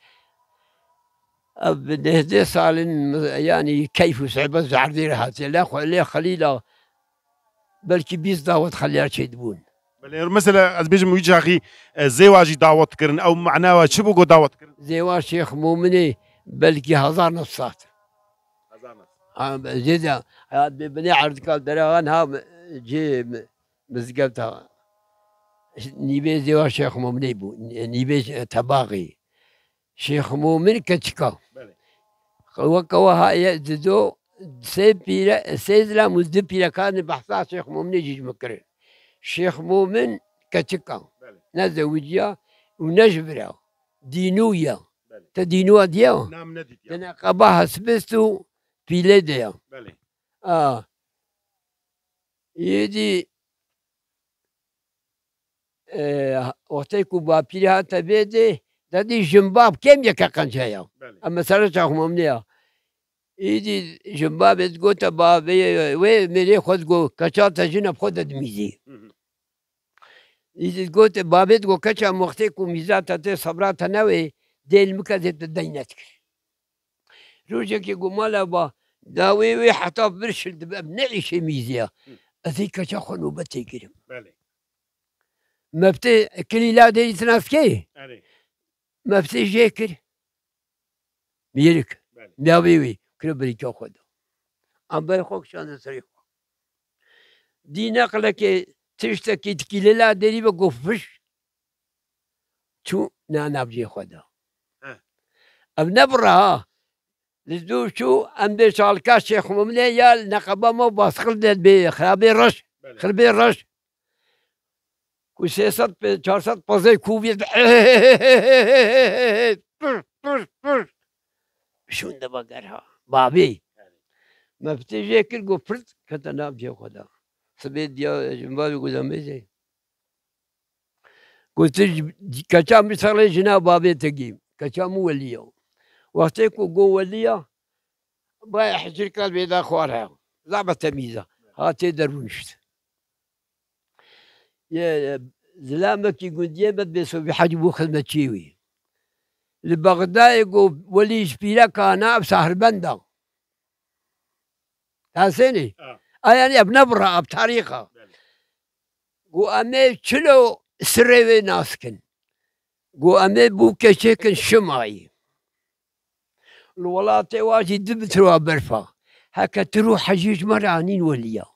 بنهدي صار يعني كيف صعبة زعردي هاتي لا لا خليلا بلكي بيز دعوت خليها تشدبون مثلا از بيجم ويجي اخي زواجي دعوت كرن او معناها شبو جو دعوت كرن زواج شيخ مؤمني بلكي هزار نصات هزار نص زيدا بني عرض قال درغان ها جي مزقلتها نيبي زواج شيخ مؤمني بو نيبي تباغي شيخ مؤمن كتشكا وكوها يزدو سيبيرا سيدلا مزدبيرا كان بحثا شيخ مؤمن يجي مكرر شيخ مؤمن كتشكا نزوجيا ونجبرا دينويا تدينوا دياو نعم ندي انا قباها سبستو في ليديا اه يدي آه وقتيكو بابيرا تبيدي دادي جنباب كم يكا قنشايا اما سرشا همومنيا ايدي جنباب تقول تبابي وي ميري خود قو كشا تجينا بخود دميزي ايدي تقول بابي تقول كشا مختيكو ميزات تاتي صبرات نوي دي المكازي تدينتك روجك يقول مالا با داوي وي حتى برشل دباب نعيش ميزيا اذي كشا خنو بتي كريم ما بتي كليلا دي تنافكي ما بتي جيكر ميرك مياوي وي كربريكا خدا ام باي خوك شان سريخ دي نقلك تشتكي تكيلا ديري بقفش شو نانا بجي خدا ام نبرها لزدو شو ام دي شالكا شيخ ممني يال نقبا مو باس خلدت بي خرابي رش خربي رش كو سيصد بي چارصد بازي كوبيت شون دبا قرها بابي ما بتجي كل قو فرت كتنا بجي خدا سبيت ديا جنبال قدام بيجي قلت كشا مثلا جنا بابي تجيب كشا مو وليا وقتكو قو وليا باي حجر كان بيدا خوارها لعبة تميزة هاتي درونشت يا زلامك يقول ديما بيسو بحجبو خدمة شيوي لبغداد يقول ولي شبيلا كان بسهر بندا تحسيني آه. يعني بنبرة بتاريخها قو أمي شلو سريوي ناسكن قو أمي بوكا شكن شماي الولاتي واجي دبتروا برفا هكا تروح حجيج مرانين وليا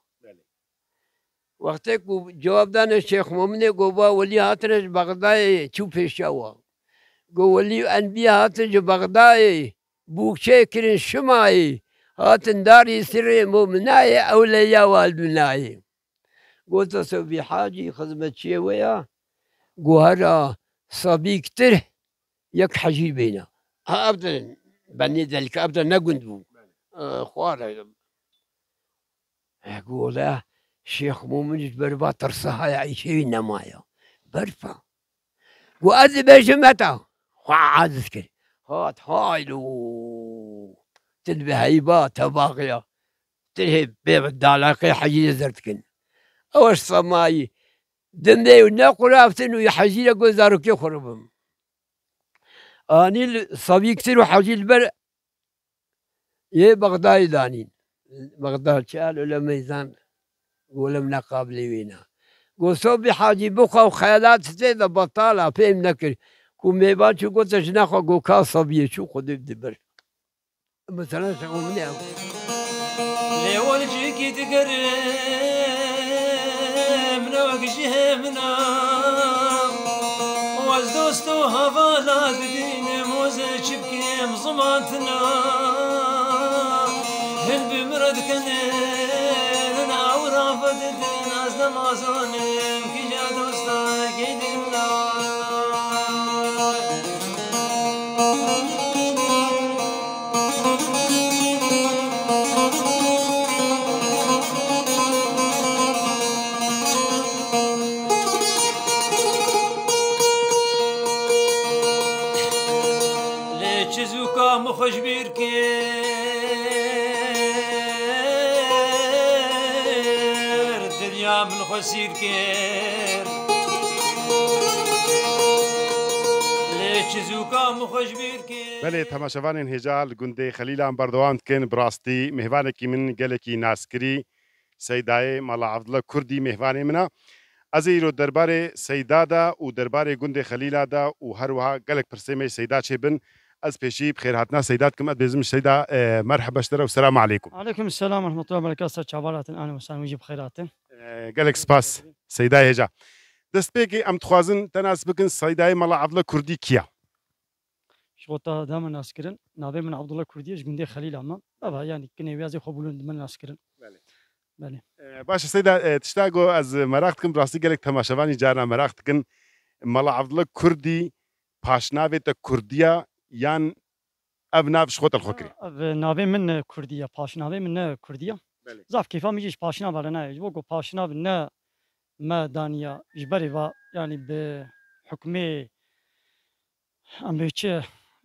وقتك جواب دانا الشيخ مؤمن قوبا ولي هاتنج بغداد شوف الشوا قو ولي أنبياء هاتنج بغداد بوك شكر شماي هاتن داري سري مؤمناي أولياء والبناي قلت سوي حاجي خدمة شيوية قو هذا صبي كتر يك حجي بينا أبدا بني ذلك أبدا نقندو خوارا أقول الشيخ مؤمن بربا ترصها يعيشي نمايا برفا وأذب جمتا خاعد ذكر هات هايلو تنبه هيبات باقية ترهب بالعلاقة حجي زرتكن أوش صماي دمي وناقو رافتن ويحجي لقو زاروكي خربهم اني صبي كثير وحجي البر يه بغداد دانين بغداد شال ولا ميزان ولا من قابلي وينا وصوبي حاجي بخا وخيالات زيادة بطالة فهم نكر كو ميبان شو قلت شناخو قو كاصبي شو خذ الدبر مثلا شغل مني ليول جيكي تقرب نوقجه منا واز دوستو هفالات دين موزة شبكي مصماتنا هل بمرد كنين عورا فددين أزدم عزانم كي جا دوستا كيدنا چزوکا مخوش بیر کر دنیا من خسیر کر لی چزوکا مخوش بیر کر بله تماشاوان هجال گنده خلیلان بردوام کن براستی مهوانکی من گلکی ناسکری سیدای مالا عبدالله کردی مهوانی منا ازی رو درباره سیدا دا و درباره گنده خلیلا دا و هر وها گلک پرسیمه سیدا چه بن از پیشی بخیر هاتنا سيداتكم بيزم السيدة مرحبا اشترى والسلام عليكم. عليكم السلام ورحمة الله وبركاته. شعبالات أهلا وسهلا ويجي بخيرات. قالك سباس سيداي هجا. دست بيكي أم تخوازن تناس بكن سيداي مالا عبد الله كردي كيا. شغوطا دائما ناس كرن نابي من عبد الله كردي اش جندي خليل أما بابا يعني كنا ويازي خبولون من ناس كرن. بله. بله. باش سيدا تشتاقو از مراقتكم براسي قالك تماشافاني جارنا مراقتكن مالا عبد الله كردي باشناوي تا كرديا یان اب نافش خود الخکری اب نابه من کردیه پاشناوه من کردیه بله زاف کیفا میگیش پاشنا برنه جو گو پاشنا نه ما دانیا جبری و یعنی به حکمه امریکه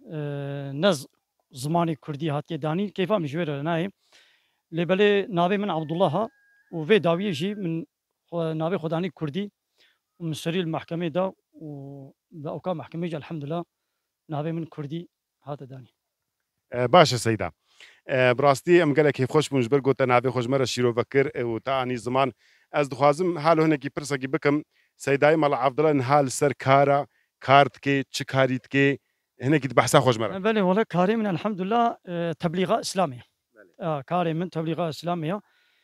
نز زمانی کردی هاتی دانی کیفا میجوره نه لبله نابه من عبدالله و و داویه جی من نابه خدانی کردی و من سری المحکمه دا و به اوکا محکمه جا الحمدلله نابه من كردي هذا داني باشا سيدا براستي ام قالك كيف خوش منجبر قلت نابه خوش مره شيرو بكر وتاني زمان از دخوازم حال هنا كي برسا كي بكم سيداي مال عبد الله نهال سر كارا كارت كي تشكاريت كي هنا كي بحثا خوش مره بله والله كاري من الحمد لله تبليغات اسلاميه اه كاري من تبليغات اسلاميه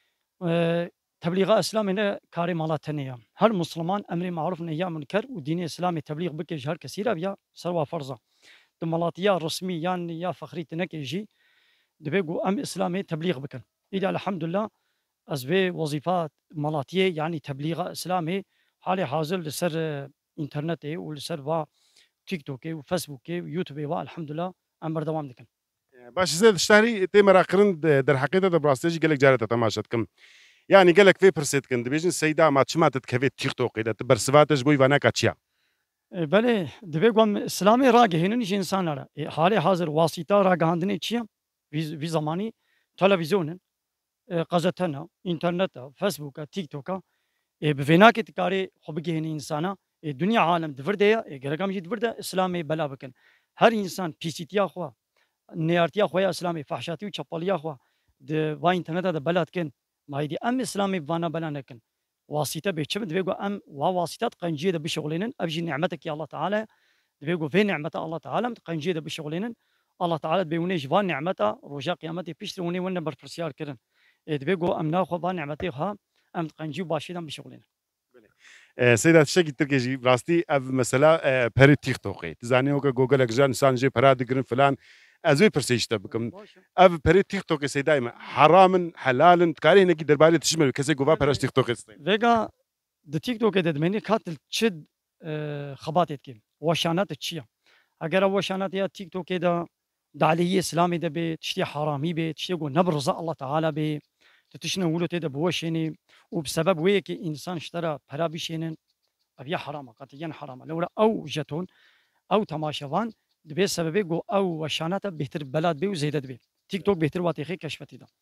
تبليغات اسلاميه كاري مالاتنيه هر مسلمان امر معروف نهي عن منكر ودين اسلامي تبليغ بك جهر كثيره بيا سروا فرضه دمالاتيا رسمي يعني يا فخري تنكيجي دبيجو ام اسلامي تبليغ بكن اذا الحمد لله ازبي وظيفات مالاتيه يعني تبليغ اسلامي حالي حاضر لسر انترنت ولسر و تيك توك وفيسبوك ويوتيوب والحمد لله امر دوام دكن باش زيد اشتهري تي مراقرن در حقيقه در براستيجي قالك جارته تماشتكم يعني قالك في برسيت كن دبيجن سيدا ما تشمات تكفيت تيك توك اذا تبرسواتش بوي وانا كاتشيا بله دبيجوم اسلامي راجهين نيش انسان را حالي حاضر واسطه راجهاندني تشيا في زماني تلفزيون قزتنا انترنت فيسبوك تيك توك بفيناك تكاري خبجهين انسانا الدنيا عالم دفرده غرقام جي دفرده اسلامي بلا بكن هر انسان بيسيتيا خو نيارتيا خو اسلامي فحشاتي وچپاليا خو د وا انترنت د بلاد كن ما يدي ام اسلامي بوانا بلا نكن واسطه بيچم دبيجو ام وا واسطات قنجيه بشغلين ابجي نعمتك يا الله تعالى دبيجو في نعمه الله تعالى قنجيه بشغلين الله تعالى بيونيش فان نعمته رجاء قيامتي بيشتروني ون برفرسيال كرن دبيجو ام ناخو فان نعمتي ها ام قنجي باشيدان بشغلين سيدات شكي تركيجي براستي اف مثلا بري تيك توك تزاني هو جوجل اكجان سانجي براد جرين فلان ازوي برسيشتا بكم اف بري تيك توك سيدايما حرام حلال تكاري هناك دربالي تشمل كسي جوفا براش تيك توك فيجا د تيك توك دد مني كاتل تشد خباتت كيم وشانات تشيا اگر وشانات يا تيك توك دا دعليه اسلامي ده بي تشتي حرامي بي تشتي نبرز الله تعالى بي تتشنو ولو تده بوشيني وبسبب ويك انسان اشترى برابيشينن ابي حرام قطعا حرام لولا او جتون او تماشوان دبي سبب جو او وشانات بهتر بلاد بي وزيدت بي تيك توك بهتر واتيخي كشفتي ده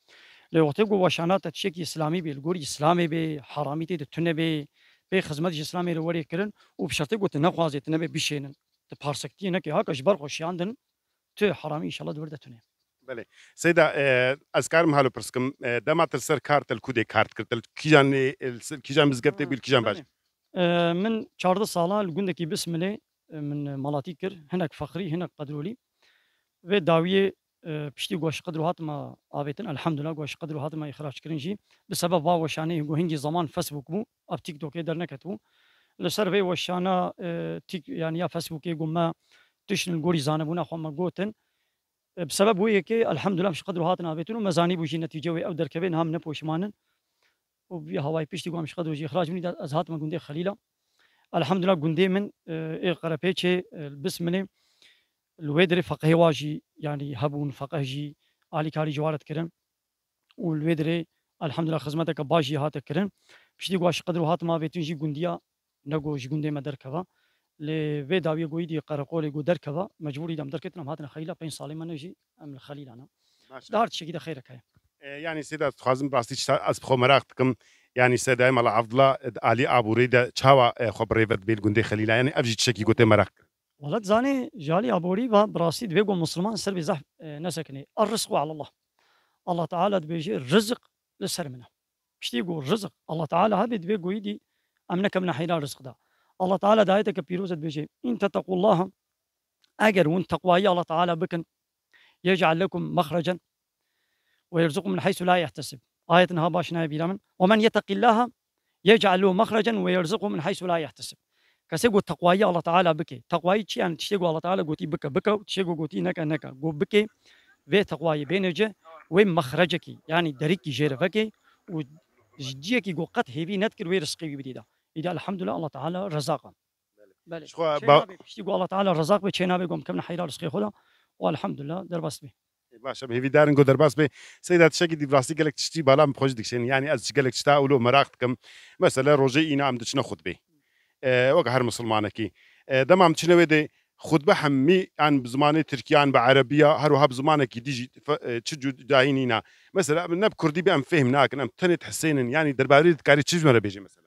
لێ وەختێ گۆ وەشاناتە تشێکی ئیسلامی بێ گۆری ئیسلامێ بێ حرامی تێ تونە بێ بێ خزمەتی ئیسلامی لە وەرێکردن و بشەرتێ گوتە نەخوازێت نەبێ بشێنن پارسەکتی نەکە هاکەش بەر خۆشیاندن تو حرامی ئینشەڵڵا دووەردەتونێ بله سيدا از کارم حالو پرسکم دماتر سر کارت الکودی کارت کرد کیجان کیجان مزگفته بیل کیجان باش من چارده ساڵە گوندێکی بسملێ من مەڵاتی کرد هەنێک فەخری هەنێک قەدرولی وێ داویێ پشتی گۆش قدر و هاتمە ئاوێتن الحەمدولا گۆش قدر و هاتمە ئیخراجکردنجی بسبب وا وەشانەی گۆ هەنگی زەمان فەسبوک بوو ئەپ تیکتۆکێ دەرنەکەت بوو لەسەر وێ وەشانە یان یا فەسبوکێ گومە تشن گۆری زانەبوونا خۆمە گوتن بسبب وەیەکێ الحەمدولا مش قدر و هاتن ئاوێتن و مەزانی بووژی نەتیجەوەی ئەو دەرکەبێن هەم نەپۆشمانن و هەوای پشتی گۆم شقد وژی إخراج منی ئەز هاتمە گوندێ خەلیلە الحەمدولا گوندێ من ئێ قەرەپێچێ بسملێ لوێ درێ فەقەهێ واژی یانی هەبوون فەقەهژی ئالیکاری جوارەتکردن و لوێ درێ الحەمدولا خزمەتێکە باشی هاتەکردن پشتی گواش قدر و هاتم ئاوێتنژی گوندیە نەگۆژ گوندێمە دەرکەوە لێ وێ داویە گۆیدی قەرەقۆڵێ گۆ دەرکەوە مەجبوری دەم دەرکەتنم هاتنە خەلیلە پێنج ساڵی منەژی ئەم لە خەلیلانە دار تشێکی دە خێرەکەیە يعني سيدا خوازم براستي از بخو مراقتكم يعني سيدا مالا عبدالله علي ابوري دا چاوا خبري ود بيل گوندي خليلا يعني افجي تشكي گوتي مراق ولد زاني جالي ابوري و براسي دبيگو مسلمان سر بزح نسكني الرزق على الله الله تعالى دبيجي الرزق لسر منه بشتي يقول رزق الله تعالى هذا دبيگو يدي امنك من حيلا رزق ده الله تعالى دايتك بيروز بيجي ان تتقوا الله اجر وان تقواي الله تعالى بكن يجعل لكم مخرجا ويرزقكم من حيث لا يحتسب آية باشنا بيرامن ومن يتق الله يجعل له مخرجا ويرزقه من حيث لا يحتسب كسيقول تقواي الله تعالى بكي تقواي شيء يعني تشيقوا الله تعالى قوتي بكا بكا وتشيقوا قوتي نكا نكا قو بكي في تقواي بينجا وين مخرجك يعني دريكي جيرفكي وجديكي قو قد هيفي نذكر ويرزقي بديدا إذا الحمد لله الله تعالى رزاقا بله تشيقوا الله تعالى رزاق بتشينا بيقوم كمنا حيرا رزقي خدا والحمد لله دربست به باشا هيفي دارن قدر باس بي سيدات شكي دي براسي قالك تشتي بالا مخرج ديكشين يعني از قالك تشتا اولو مراقتكم مثلا روجي انا عم دشنا خطبه أه وقع هر مسلمانكي أه دمام تشنوي دي خطبه حمي عن بزمانه تركيا عن بعربيه هروها بزمانك ديجي تشجو داينينا مثلا نب كردي بام فهمناك نم تنت حسين يعني درباري كاري تشجمره بيجي مثلا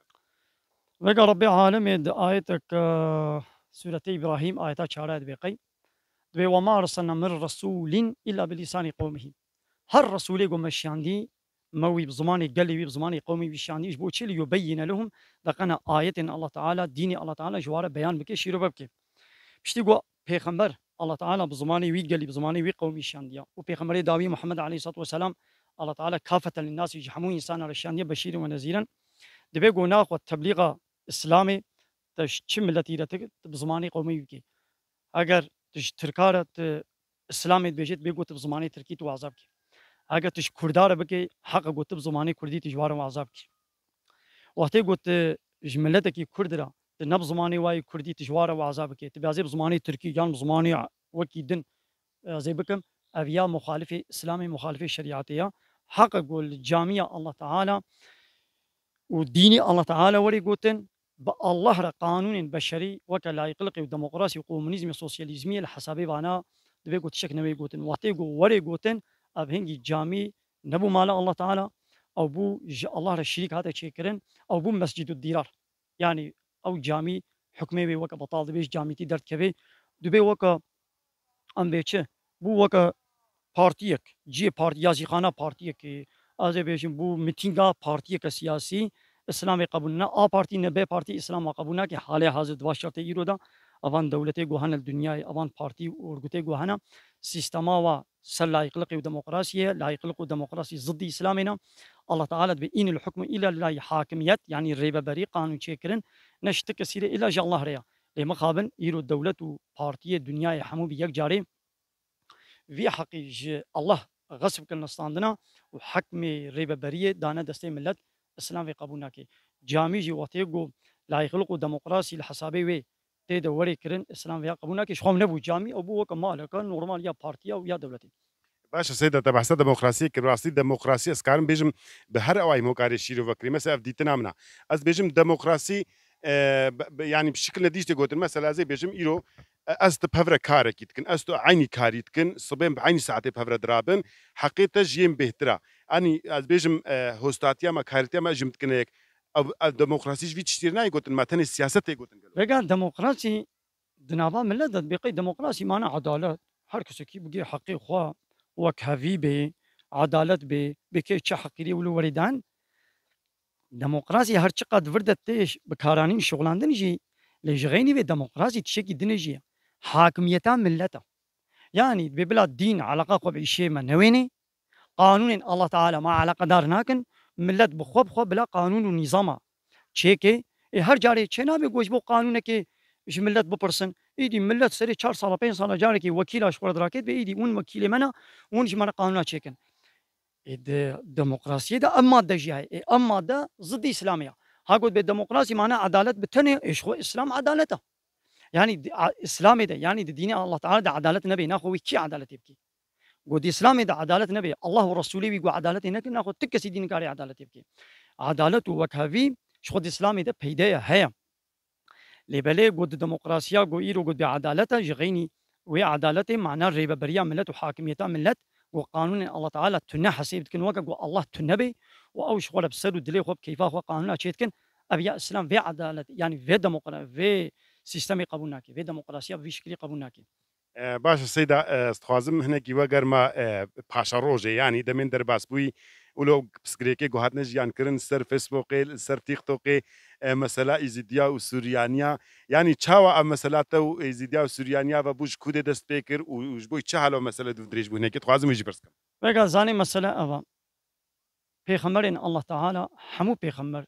وقع ربي عالم ايتك أه سوره ابراهيم ايات شارات بقي دوی وما ارسلنا من رسول الا بلسان قومه هر رسول قوم الشاندي موي بزماني قلبي بزماني قومي بشاندي ايش بوتشي ليبين لهم دقنا آية الله تعالى ديني الله تعالى جواره بيان بكي شيرو ببكي بشتي قو پیغمبر الله تعالى بزماني وي قلبي بزماني وي قومي شانديا وبيغمبر داوي محمد عليه الصلاه والسلام الله تعالى كافة للناس يجحمون انسان على الشانديا بشيرا ونذيرا دبي قو ناخذ تبليغ اسلامي تش ملتي بزماني قومي بكي اگر تش تركارة إسلامي بيجيت بيقول بزماني تركي تو عذاب كي أجا تش كردارة بكي حق قلت بزماني كردي تجوار وعذاب كي وقتي قلت جملتك كردرة تنب زماني واي كردي تجوار وعذاب كي تبي عزيب زماني تركي جان زماني وكي دن زي بكم أبيا مخالفة إسلامي مخالفة شريعتية حق قول جامعة الله تعالى وديني الله تعالى وري قلتن الله را قانون بشري وكلا يقلقي وديمقراطي وكومونيزم سوسياليزمي الحسابي بانا دبي قلت شك نبي قلتن وقتي قو وري قلتن ابهنجي جامي نبو مالا الله تعالى او بو الله را شريك هذا شيكرن او بو مسجد الديرار يعني او جامي حكمي بي وكا بطال دبيش جامي تي درد كبي دبي وكا ام بيچه بو وكا بارتيك جي بارتي يازي خانه بارتيك ازي بيشن بو ميتينغا بارتيك سياسي اسلام قبولنا آ پارتی نه به پارتی اسلام قبولنا که حال حاضر دوا شرط ایرو دا اوان دولت گوهن الدنیا اوان پارتی اورگوت گوهنا سیستما و سلايقلق وديمقراطيه لايقلق وديمقراطي ضد اسلامنا الله تعالى بين الحكم الى الله حاكميات يعني الريبه بري قانون شكرن نشت كثير الى جل الله ريا لمقابل ايرو الدوله وبارتيه الدنيا حمو بيك جاري في حقيقه الله غصب كنا استاندنا وحكم ريبه بريه دانا دستي ملت اسلام في قبولنا كي جامي جي واتيغو لا يخلقوا ديمقراطي الحسابي وي تيدا وري كرن اسلام في قبولنا كي شخوم نبو جامي او بو كمال كان نورمال يا بارتيا ويا دولتي باشا سيدة تبع سيدة ديمقراطية كراسي ديمقراطية اسكارم بيجم بهر اوعي موكاري شيرو فكري مثلا افديتنا منا از بيجم ديمقراطي آه يعني بشكل نديش تقول مثلا زي بيجم ايرو از تبهفر كارك يتكن از تو عيني كاري يتكن صبين بعيني ساعتي بهفر درابن حقيقة جيم بهترا اني از بيجم هوستاتيا ما كارتيا ما جمت كنيك او الديمقراطيش في تشتيرنا يقول ما تاني السياسه يقول بقى ديمقراطي دنابا ملت بقي ديمقراطي معنى عدالة هر کسی کی بگی حقی خوا وکهوی به عدالت به بکی چه حقیری ولو وریدان دموکراسی هر چقدر وردت تیش بکارانین شغلاندن جی لجغینی به دموکراسی تشکی دنجی حاکمیتا ملتا يعني ببلاد دين علاقة خو بعيشة ما نويني قانون الله تعالى ما علاقة دار ناكن ملت بخوب خو بلا قانون ونظام چيكي هر جاري چنا بگوش بو قانون كي ايش ملت بپرسن ايدي ملت سري چهار سال پنج سال جاري كي وكيل اشور دراكت به ايدي اون وكيل منا اون جمر قانون چيكن الديمقراطية ده اما ده جاي اما ده ضد اسلامية هاقول بالديمقراطية معناها عدالة بتني ايش هو اسلام عدالته يعني اسلامي ده يعني ده دين الله تعالى ده عدالة نبي ناخذ كي عدالة يبكي قد اسلامي ده عدالة نبي الله ورسوله بيقول عدالة هناك ناخذ تكسي دين كاري عدالة يبكي عدالة وكهفي شو خد اسلامي ده بيدايا هي لبلي قد ديمقراطية قو ايرو قد بعدالته جغيني وعدالته معناه ريبه بريا ملت وحاكميتها ملت وقانون الله تعالى تنا حسيب كن وقع الله تنبي واوش ولا بسد دلي خب كيف هو قانون كن ابي اسلام في عداله يعني في ديمقراطيه في سيستم قبولناكي في ديمقراطيه في شكل قبولناكي باش السيدة استخوازم هنا كي وقر ما باشا روجي يعني دمين درباس بوي ولو بسكريكي قهات نجيان كرن سر فيسبوكي سر تيك توكي مسألة إيزيديا وسوريانيا يعني تشاوا مسألة تو إيزيديا وسوريانيا وبوش كودة دست بيكر وجبوي تشاهلو مسألة دو دريج بوي نكي تخوازم يجي برسكم بقى زاني مسألة أبا بيخمرين الله تعالى حمو بيخمر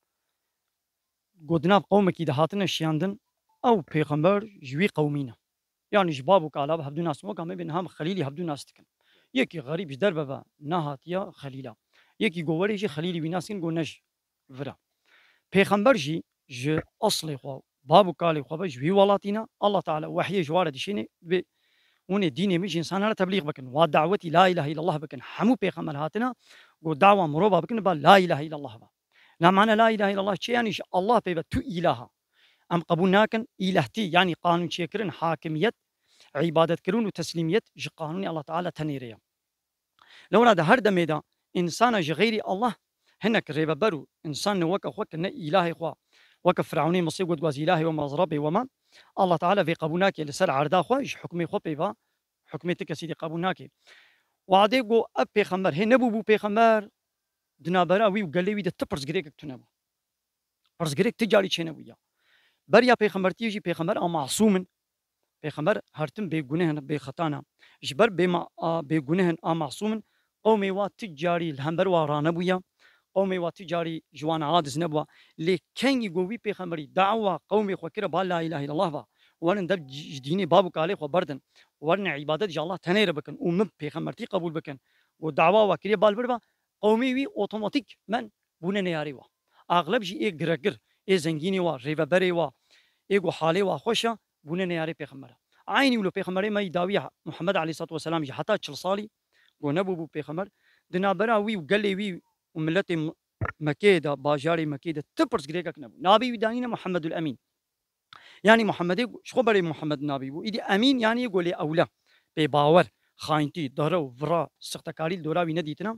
قدنا بقومك إذا هاتنا شياندن أو بيخمر جوي قومينا يعني جبابو كالاب هبدو ناس موكا ما بينهم خليلي هبدو ناس تكن يكي غريب جدر بابا نهاتيا خليلا يكي قوالي جي خليلي بناسين قو نج فرا پیغمبر جي ج اصلي خو بابو كالي خو جوي ولاتينا الله تعالى وحي جوار دشيني ب ون ديني مش انسان تبليغ بكن ودعوتي لا اله الا الله بكن حمو پیغمبر هاتنا قو دعوه مروبا بكن با لا اله الا الله با لا معنى لا اله الا الله شي يعني الله بيبا تو اله ام قبولناكن الهتي يعني قانون شكرن حاكميت عبادت كرون وتسليميت ج قانون الله تعالى تنيريا لو هذا هر دميدا انسان غير الله هناك ريبا برو انسان وك خوك ن اله خو وك فرعوني مصيب قد واز اله وما ضربه وما الله تعالى في قبولناك لسر عردا خو حكمي خو بيبا حكمتك سيدي قبولناك وعدي جو اب پیغمبر هي نبو بو پیغمبر دنابرا وي وقالي د تبرز غريك تنبو برز غريك تجاري چنويا بريا پیغمبر تيجي پیغمبر ام معصوم پیغمبر هرتم بگنهن بخطانا جبر بما بگنهن ام معصوم قومي واتجاري الهمبر ورانبويا قومي واتجاري جوان عادز نبوا لكن يقوي بيخمري دعوة قومي خوكرة با لا إله إلا الله با ورن در جديني بابو كالي خو بردن ورن عبادت جا الله تنير بكن ومن بيخمرتي قبول بكن ودعوة وكريا بالبربا قومي وي اوتوماتيك من بونه نياري وا اغلب جي اي گرگر اي زنگيني وا ريبا بري وا ايغو حالي وا خوشا بونه نياري بيخمره عيني ولو بيخمري ما يداوي محمد عليه الصلاة والسلام جي حتى تشل صالي ونبو بو بيخمر دنابرا وي وقال لي وي وملتي مكيدة باجاري مكيدة تبرز غريكك نبو نبي ودانينا محمد الأمين يعني محمد شو بري محمد نبي بو إيدي أمين يعني يقول لي أولا بباور خاينتي دارو فرا سختكاري دورا وينا ديتنا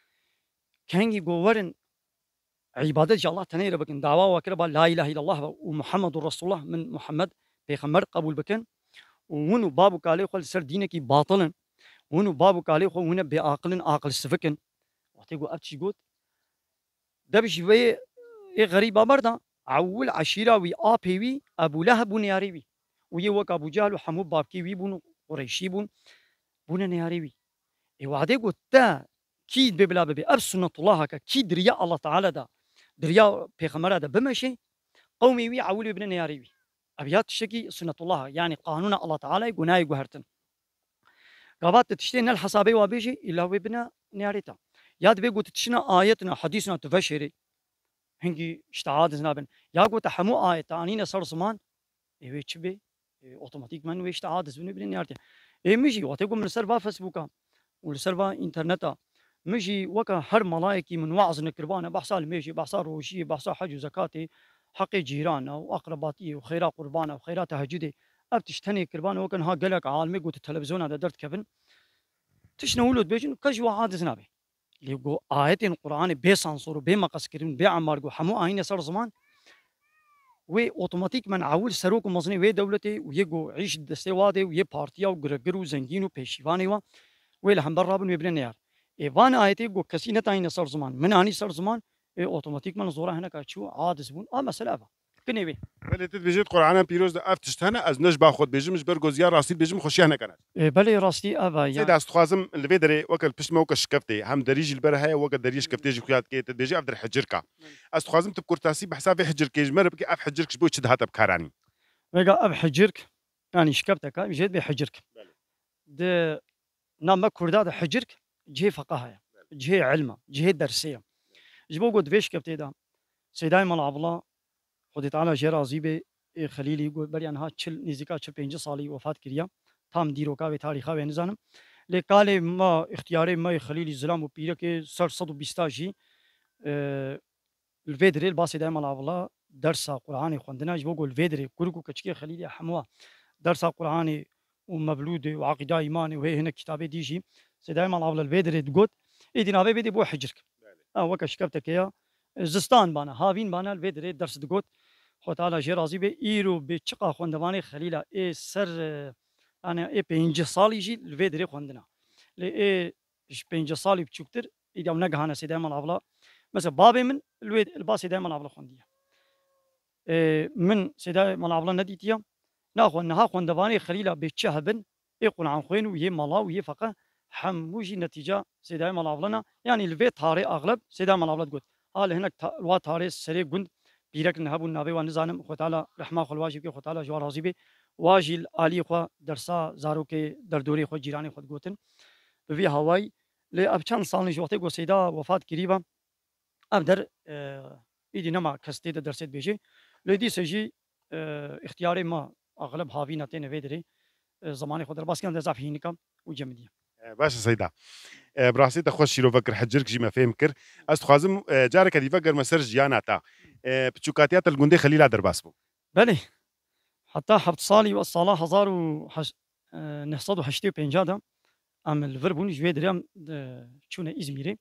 كان يقولن عبادة الله تنير بكن دعوة وكربا لا إله إلا الله ومحمد رسول الله من محمد بيخمر قبول بكن ونو بابو كالي خل سر دينك باطلا ونو بابو كالي خو هنا بعقل عقل سفكن وتيجو أبتشي قوت ده بشوي إيه غريب بردا عول عشيرة وي آبي أبو لهب بنياري وي ويوك أبو جهل وحمود بابكي وي بونو قريشي بون بون نياري وي إيه وعدي قوت ده كيد ببلا ببي أب سنة الله هكا كيد رياء الله تعالى ده درياء بيغمرة ده بمشي قومي وي عول ابن نياري وي أبيات الشكي سنة الله يعني قانون الله تعالى يقناي قهرتن قابات تشتين الحسابي وابيجي إلا وابن نياريتا ياد بيقول تشنا آياتنا حديثنا تفشري هنجي اشتعاد زنابن يا قلت حمو آية تانينا صار زمان إيه ويش بي إيه أوتوماتيك من ويش تعاد زبون بين نيارتي إيه مشي واتيقول من سربا فيسبوكا والسربا إنترنتا مشي وكا هر ملايكي من وعظ نكربانا بحصال مشي بحصال روشي بحصال حج وزكاتي حقي جيرانا وأقرباتي وخيرات قربانا وخيرات تهجدي أبتشتني كربانا وكان ها قلق عالمي قلت التلفزيون هذا درت كفن تشنو ولد بيجن كجوا عاد زنابي اللي جو آيات القرآن بي سانسور بي مقص كريم بي عمار جو حمو آين سر زمان و اوتوماتيك من عول سروك مزني و دولتي ويجو عيش دستوادي وي بارتيا وغرغر وزنجين وبيشيفاني و ويل هم برابن وبرن يار ايفان آيتي جو كسي نتاين سر زمان من اني سر زمان اي اوتوماتيك من زورا هنا كاتشو عاد زبون اه مسألة افا كني بي بله تد بيجيت قرآن بيروز ده افتشت هنا از نج باخد بيجي مش برجو زيار راسي بيجي مخشي هنا كانت إيه بلي راستي افا سيد يعني استخوازم اللي بيدري وكل بش موك شكفتي هم دريج البرهه وكل دريج كفتي جوكيات كي تد بيجي افدر حجركا استخوازم تبكر تاسي بحساب حجرك يجمر بكي اف حجرك شبو تشد هات بكاراني ويقا اب حجرك يعني شكبتك جيت بحجرك ده نام كرداد حجرك جهي فقهاء جهي علمه جهي درسيه جبو قد فيش كبتي دا سيداي مال عبلا خدي تعالى جي راضي بي إيه خليلي يقول بري انها تشل نزيكا تشل بينج صالي وفات كريا تام ديروكا به تاريخا به نزانم لقال ما اختياري ما خليلي زلام وبيرك سر صد بيستاجي أه الفيدري الباسي دائما عبلا درس قراني خوندنا جبو قول الفيدري كركو كشكي خليلي حموا درس قراني ومبلود وعقيده ايماني وهي هنا كتابي ديجي سيداي مال عبلا الفيدري تقول ايدي نابي بيدي بو حجرك اه وكا شكبتك يا زستان بانا هافين بانا الفيدري درس دقوت خو تعالى جي راضي بي ايرو بچقا خوندواني خليلا اي سر انا اي بينج صالي جي الفيدري خوندنا لي اي بينج صالي بچوكتر ايدام نغانا سي دائما عبلا مثلا بابي من الويد الباسي دائما عبلا خونديا إيه من سيدا مال عبلا نديتيا ناخو نها خوندواني خليلا بچهبن اي قران خوين وهي مالا وهي فقه حموجي نتيجه سيدا مال عبلنا يعني الفيت تاري اغلب سيدا مال عبلا تقول هال هناك الوا تاري سري قند بيرك نهبو النبي ونزانم خو تعالى رحمه خو الواجب خو تعالى جوار راضي بي واجل علي خو درسا زاروكي دردوري خو جيراني خو گوتن بفي هواي لي ابچان سال جوتي گو سيدا وفات قريبا ابدر اه ايدي نما كستي درست بيجي لدي سجي اه اختياري ما اغلب هافينا تين فيدري اه زماني خو در بس كان زعف هينكم وجمديه باشا سيدا براسي تخش شيرو فكر حجرك جي ما فهمكر استخوازم جارك دي فكر مسر جياناتا بچوكاتيات الجندي خليل درباسبو بله حتى حبت صالي والصلاة هزار وحش اه نحصد وحشتي وبينجادا ام الفربون جوي دريم تشونا ازميري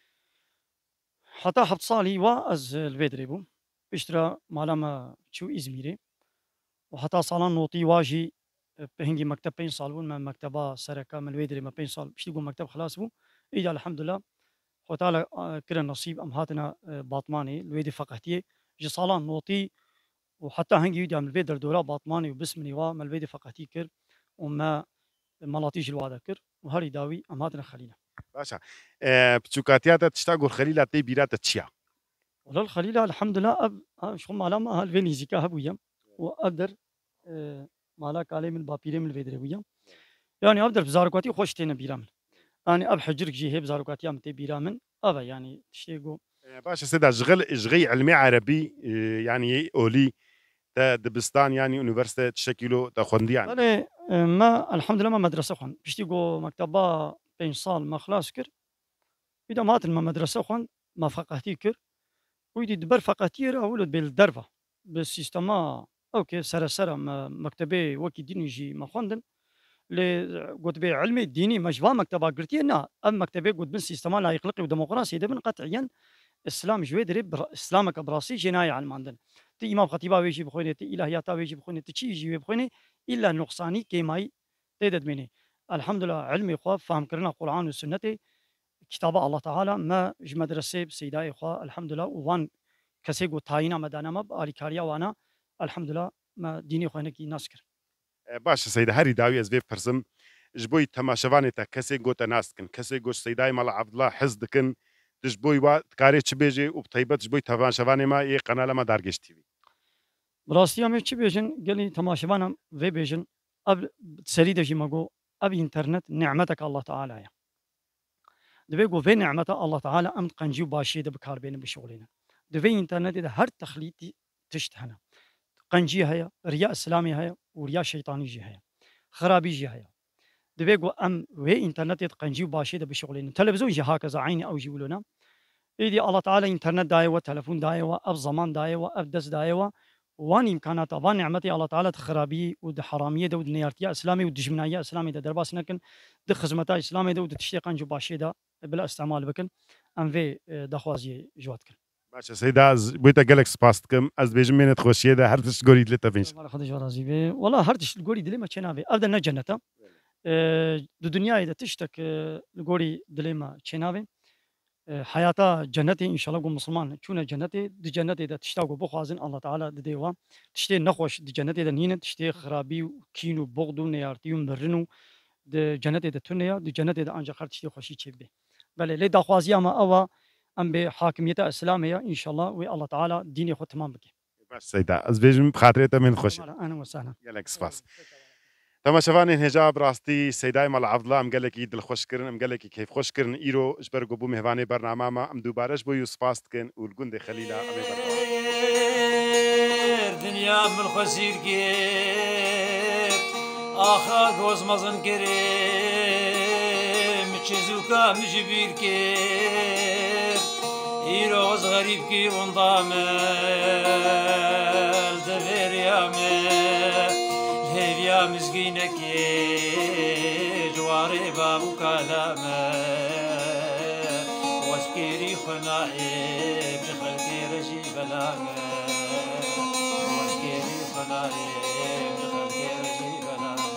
حتى حبت صالي واز الفيدريبو بيشترا مالما تشو ازميري وحتى صالان نوطي واجي بهنجي مكتب بين صالون من مكتبه سركه من الويدري ما بين صال بشتي مكتب خلاص بو اجى الحمد لله خو تعالى كل نصيب ام هاتنا باطماني الويدي فقهتي جي صالان نوطي وحتى هنجي يدي من الفيدر دورا باطماني وبسمني وا من الويدي فقهتي كر وما ملاطيش الوادا كر وهاري داوي ام هاتنا خلينا باشا بچوكاتيات تشتاقوا الخليله تي بيرات تشيا ولا الخليله الحمد لله اب شو مالما هالفينيزيكا هبويا واقدر أه مالا كالي من بابيري من الفيدري ويا يعني ابدر بزاركاتي خوش تينا بيرامن انا اب حجرك جي هي بزاركاتي ام تي بيرامن ابا يعني تشيغو باشا سيدا شغل اشغي علمي عربي يعني اولي تا دبستان يعني يونيفرسيتي تشكيلو تا خونديان انا ما الحمد لله ما مدرسه خون بيشتيغو مكتبه بين صال ما خلاص كر اذا مات ما مدرسه خون ما فقهتي كر ويدي دبر فقهتي اولد بالدرفه بالسيستما اوكي سرا سرا مكتبه وكي دينيجي ما خوندن لي قلت بي علمي الديني مجبا مكتبه قلتي نا ام مكتبه قلت بن سيستما لا يخلقي وديمقراطي ده من قطعيا اسلام جوي دري بر... اسلامك براسي جنايه على الماندن تي امام خطيبه ويجي بخوني تي الهياتا ويجي بخوني تي شي يجي بخوني الا نقصاني كيماي تيدد مني الحمد لله علمي خو فهم كرنا القران والسنه كتاب الله تعالى ما مدرسه بسيداي خو الحمد لله وان كسيغو تاينا مدانا ما باليكاريا وانا الحمد لله ما ديني خو هنكي ناسكر باش سيدا هاري داوي از في برسم جبوي تماشواني تا كسي غوتا ناسكن كسي غوش سيداي مال عبد الله حزدكن تجبوي وا تكاري تشبيجي وبطيبت جبوي تماشواني ما اي قناه ما دارجش تي في براستي ام تشبيجن قالي تماشوانم في بيجن اب سريده جي ماغو اب انترنت نعمتك الله تعالى يا دبيغو في نعمته الله تعالى ام قنجي باشي ده بكار بين بشغلنا دفي انترنت ده هر تخليتي تشتهنا قنجي هيا رياء اسلامي هيا ورياء شيطاني جي هيا خرابي جي هيا دبيغو ام وي انترنت قنجي باشي ده بشغلنا تلفزيون جي هكذا عيني او جيولنا ايدي الله تعالى انترنت دايوا تلفون دايوا اب زمان دايوا اب دس دايوا وان امكانات وان نعمتي الله تعالى خرابي ود حراميه دود نيارتيا اسلامي ود دجمنايا اسلامي دا درباس نكن د خدمتا اسلامي دود تشتيقان جو باشي دا بلا استعمال بكن ام في دخوازي جوات كن باشا سيدا از بويتا جالك سباستكم از بيجم مينت خوشيه ده هر تش غوري دلتا فينش والله خدش رازي بي والله هرتش الغوري دليما تشنافي ابدا نجنتا د دنيا اذا تشتك الغوري دليما تشنافي حياتا جنتي ان شاء الله قوم مسلمان شونا جنتي دي جنتي اذا تشتاقوا بخوازن الله تعالى دي ديوا تشتي نخوش دي جنتي اذا نين تشتي خرابي كينو بغدو نيارتيو مرنو دي جنتي اذا تنيا دي جنتي اذا انجا خرج تشتي خوشي تشبي بل لي دخوازي ما اوا ام بحاكميته اسلاميه ان شاء الله والله تعالى ديني خو تمام بك باش سيدا از بيجم بخاطرته من خوش اهلا وسهلا جالك سباس تما شفاني هجاب راستي سيداي مال عبد الله ام قالك يد الخوش كرن ام قالك كيف خوش كرن ايرو اجبر قبو مهواني برنامج ما ام دوبارش بو يوسفاست كن والجند خليله ام دنيا من خسير كير اخا غوز مزن كريم تشزوكا مجبير كير ايروز غريب كي وندامل دبر يا يا مسكينك جواري بابو كلامه واسكيري خنائي بخلقي رجي بلامه واسكيري خنائي بخلقي رجي بلامه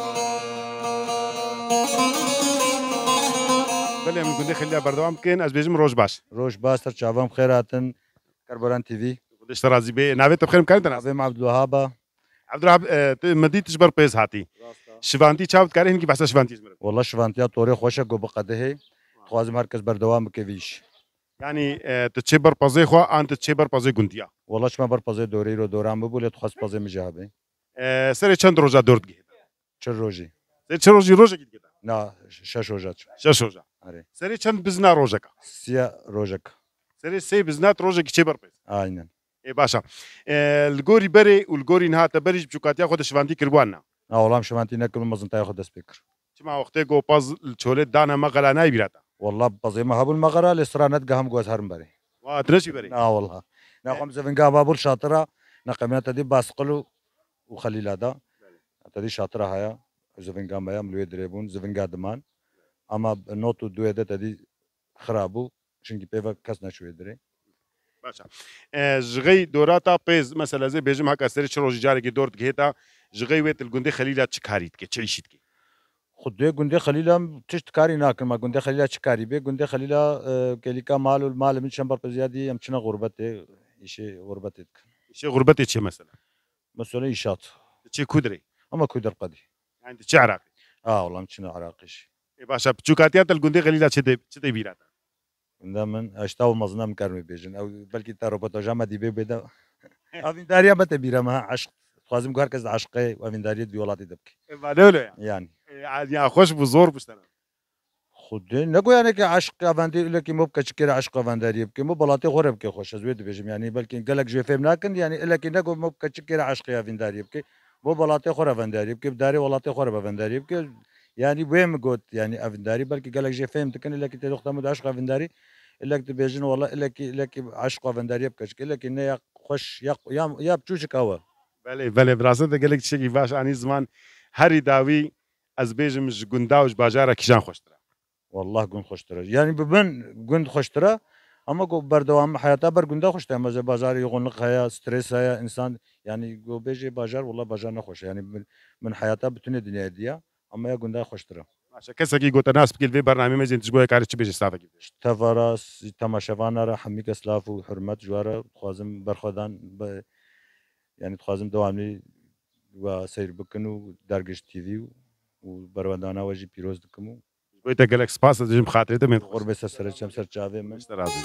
بله من گنده خیلی بردوام کن از بیجم روز باش روش باستر چاوام خیراتن کربران تي في خودش ترازی به نویت بخیر مکان تناس عظيم عبد الوهاب عبد الرحاب مدی تجبر پیز هاتی شوانتی چاوت کاری هنگی بحث شوانتی زمر والله شوانتیا طوری خوشه گو بقده خوازم هرکس بردوام بکویش یعنی تچبر پازه خو انت تچبر پازه گندیا والله شما بر پازه دوری رو دورم ببولید خواست پازه مجابه سر چند روزا دورت گید چه روزی سر چه روزی روزا گید گید نه شش روزا شش روزا آره سر چند بزنا روزا کا سیا روزک سر سی بزنات روزا کی چبر پیز aynen ای باشا الگوری بری والگوری نه تا بریج بچوکاتیا خود شوانتی کردوانه اه والله شوانتی نکم مزنتای خود دست بکر چما وقتی گو پاز چوله دانه مغلا نای بیراتا والله بازي ما هبول مغرى لسرانت قهم جوز هرم بري وا درشي بري اه والله نقوم زفنقا بابول شاطرة نقمنا تدي باسقلو وخليل هذا تدي شاطرة هيا زفنقا ما ملوي دريبون زفنقا دمان اما نوتو دوية ده تدي خرابو شنكي بيفا كسنا شوية دري باشا جغي دوراتا بيز مثلا زي بيجم هكا سري شروج جاري كي دورت جهتا جغي ويت الجندي خليلا تشكاريت كي تشيشيت كي خدوه گنده خلیلا تشت کاری نکن ما گنده خلیلا چه کاری به گنده خلیلا کلیکا مال و مال من شنبر بزیادی هم چنا غربته ایشه غربته شي غربتي تشي مثلا مثلا ایشات تشي كودري اما كودر قدي يعني تشي عراقي اه والله مشنا عراقيش اي باشا بتشوكاتيات الجندي خليلا تشي تشي بيراتا عندما من اشتاو مزنا مكرمي بيجن او بلكي تروبوتا جاما دي بي بدا افين داريا بتا بيرا ما عشق لازم قال كز عشقي وافين داريا ديولاتي دبكي بعدولو يعني يعني خوش بزور بشتنا خدين نقول يعني كعشق افاندي لك مو بكشكر عشق افاندي يبكي مو بلاطي غرب كي خوش زويد بيجم يعني بلكي قال لك جو فهم لكن يعني لك نقول مو بكشكر عشق افاندي يبكي مو بلاطي غرب افاندي يبكي بداري ولاتي غرب افاندي يبكي يعني وين قلت يعني افاندي بلكي قال لك جو فهم تكن لك انت تختم عشق افاندي لك تبيجن والله لك لك عشق افاندي يبكي لك انه خوش يا يا بتشوشك هوا بله بله براسه قال لك شي باش اني زمان هري داوي از بيجم جنداوج باجارا كيشان خوشترا والله قند خوشترا يعني ببن قند خوشترا اما قو بردوام حياته بر قندا خوشترا مزه بازار يغنق هيا ستريس هيا انسان يعني قو بيجي باجار والله باجار نخوش يعني من, من حياته بتوني الدنيا دي اما يا قندا خوشترا عشان كسا كي قلت ناس بكل في برنامج مزين تشبوه كاري تشبيش استافا كيفاش تفراس تماشاوانا را حميك اسلاف وحرمت جوارا خوازم برخدان ب... يعني خوازم دوامني وسير بكنو درجش تي في وبروندانا وجي بيروز دكمو بيتا قال لك سباس تجي بخاطري من غربة سر سر سر جافي من راضي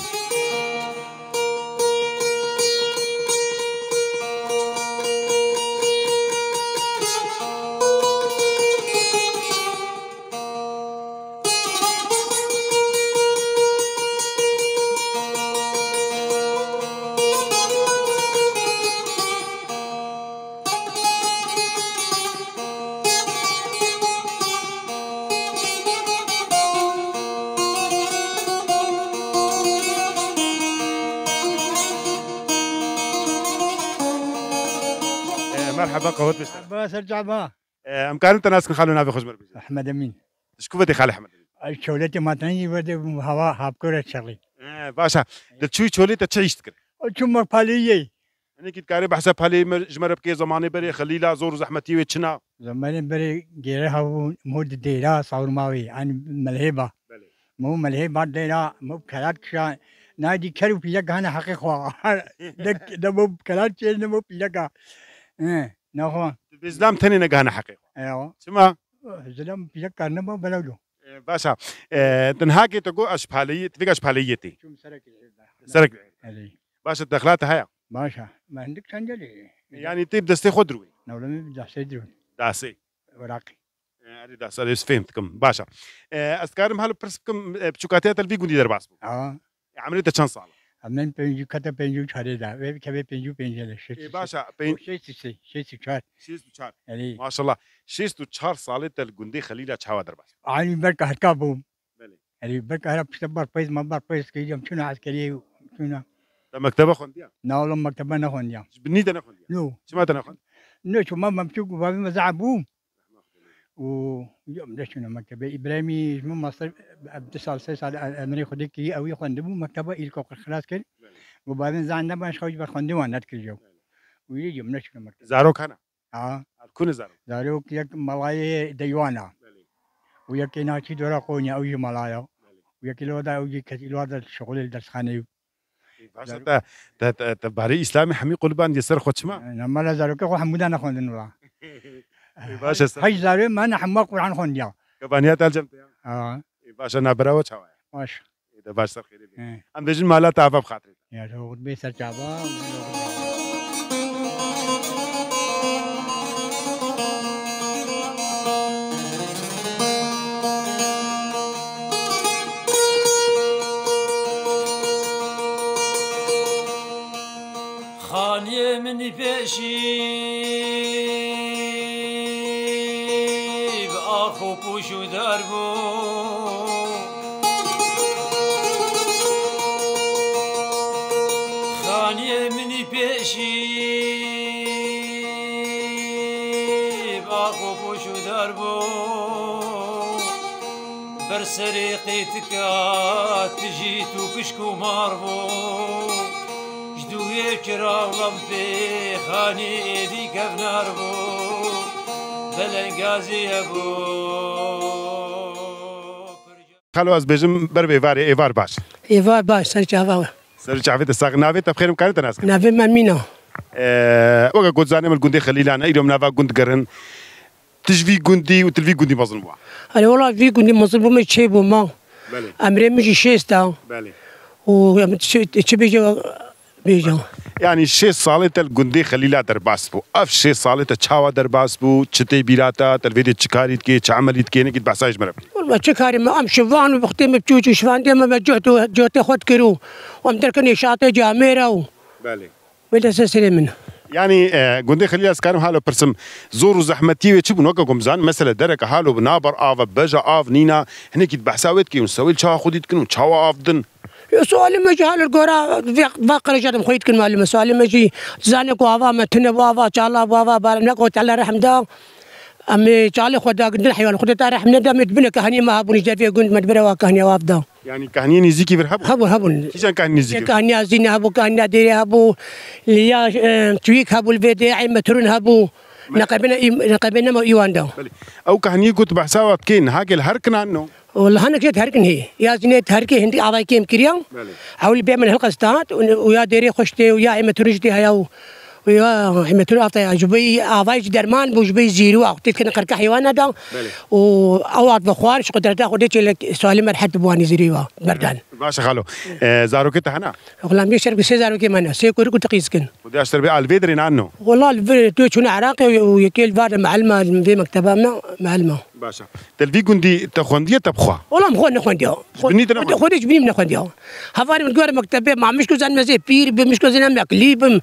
مرحبا قهوت بشتر باس الجعبة امكان انت ناس خالو نافي خجمر بيجي احمد امين شكوفتي خالي احمد شولتي ما تنجي بدي هوا هابكور شغلي باشا دتشوي شولي تتشيش تكر شو باليه انا كنت قاري بحسب حالي جمر بكي زماني بري خليلا زور زحمتي وتشنا زماني بري غيرها مود ديرا صور ماوي عن ملهبه مو ملهبه ديرا مو كلات شا نادي كرو بيجا انا حقيقه دك دمو كلات شيء مو بيجا ايه نهو الاسلام ثاني نجانا حقيقه ايوه سما الاسلام بيجا انا ما بلودو باشا تنهاكي تقول اشباليه تفيق اشباليتي شو مسرك سرك علي باشا الدخلات هيا باشا ما عندك سنجلي يعني طيب دستي خضروي نولمي بدي سيدرون داسي وراقي اريد اسال فهمتكم باشا اسكارم هل برسكم بشوكاتات الفي قندي درباس اه عمليه كان صاله عملين بينجو كتا بينجو شاري دا ويب كبي بينجو بينجو شيء باشا بين شيء شيء شيء شيء شيء تشار يعني ما شاء الله شيء تشار صاله القندي خليله تشاوا درباس عالي بركة هكابوم بلي يعني بركة هرب تبار بيز ما بار بيز كي يوم شنو عسكري شنو مكتبه خونديا ناول مكتبة نخون يا بنيت انا خونديا نو سمعت انا خوند نو شو ما ممشوق وبابي مزعبوم و يوم ده شنو مكتبة إبراهيمي مو مصر عبد سال سال سال أمري خدي كي أوي خوندبو مكتبة إلكو خلاص كده وبعدين زعنا باش خوش بخوندي وانا كل جو ويجي يوم ده شنو مكتبة زاروك انا اه كون زاروك زاروك يك ملاي ديوانا ويك ناشي دورا قونيا أوي ملايا ويك لو دا أوي كتير هذا الشغل الدرس خاني باشا تا تباري اسلامي حمي قلبان يسر خوتشما لما لا زاروك هو حمودان خوندن ولا باشا هاي زارو ما أنا حماق قرآن خونديا كبانيات الجنب اه باشا نابرا وتشاوا واش اذا باش صار خير ام بيجن مالا تعرف بخاطري يا تو بيسر جابا خاني مني بيشي بآخو بوشو دربو خاني مني بيشي بآخو بوشو دربو برسريقي تكات تجيتو كشكو ماربو كراولم في خاني دي كفنار بو بلنغازي ابو خلو از بيجم بربي فاري ايفار باش ايفار باش سرجافا سرجافي تساق نافي تبخير مكان تناس نافي مامينا اه وقا قد زاني من الجندي خليلان ايدهم نافا جند قرن تجفي جندي وتلفي جندي مظلموا انا والله في جندي مظلموا ما تشيبوا ما بلي امري مشي شيستا بلي و تشبي بيجو يعني شيء صالة الجندي خليلا درباس بو اف شيء صالة تشاوا درباس بو تشتي بيراتا تلفيدي تشكاريت كي تشعمليت كي نكيد بحساج مربي والله تشكاري ما ام شفان وبختي مبجوج شفان دي ما جهتو جهتي خد كرو وام تركني شاطئ جاميرا بالي ولا سسري منه يعني جندي خليلا سكانم حاله برسم زور زحمتي وتشبو نوكا قمزان مثلا درك حاله بنابر اف بجا اف نينا هنيك بحساويت كي نسوي تشا خديت كنو تشاوا افدن سؤالي ما جهال القرى فقر جاتم خويت كل معلم سؤالي ما جي زانك وافا متنا وافا شالله وافا بارنا قوت على رحم دا امي شالله خدا قد الحيوان خدا رحم دا متبنى كهني ما هبوني جافي قلت مدبره وكهني وافدا يعني كهني نزيكي برهبو هبو هبو كيشان كهني نزيكي كهني ازين هبو كهني ديري هبو ليا تويك هبو الفيديع مترون هبو نقبنا نقبنا ما يواندا او كهني قلت بحساوات كين هاكل الهركن عنه والله أنا كنت هركن هي يا زينة هركي هندي أعضاء كيم كريم حاول بيعمل هالقصات ويا ديري خشتي ويا عمترجتي هيا ويا عمتر أعطي جبي أعضاء درمان بوجبي زيرو أو تذكر كرك حيوان هذا وأوعد بخوار شو قدرت أخذ شيء سؤال مرحلة بواني زيرو بردان باشا خالو زاروكي تهنا والله مش شرب سي زاروكي منا سيكور كنت قيسكن ودي أشتري بقى الفيدرين عنه والله الفيدر شو عراقي ويكيل بعد معلمة في مكتبنا معلمة باشا تلفي جندي تخوندية تبخوا والله مخون نخونديا بنيت نخونديا خودش بنيم نخونديا هفاري من جوار مكتبه مع مشكو زان مزي بير بمشكو زان مكليب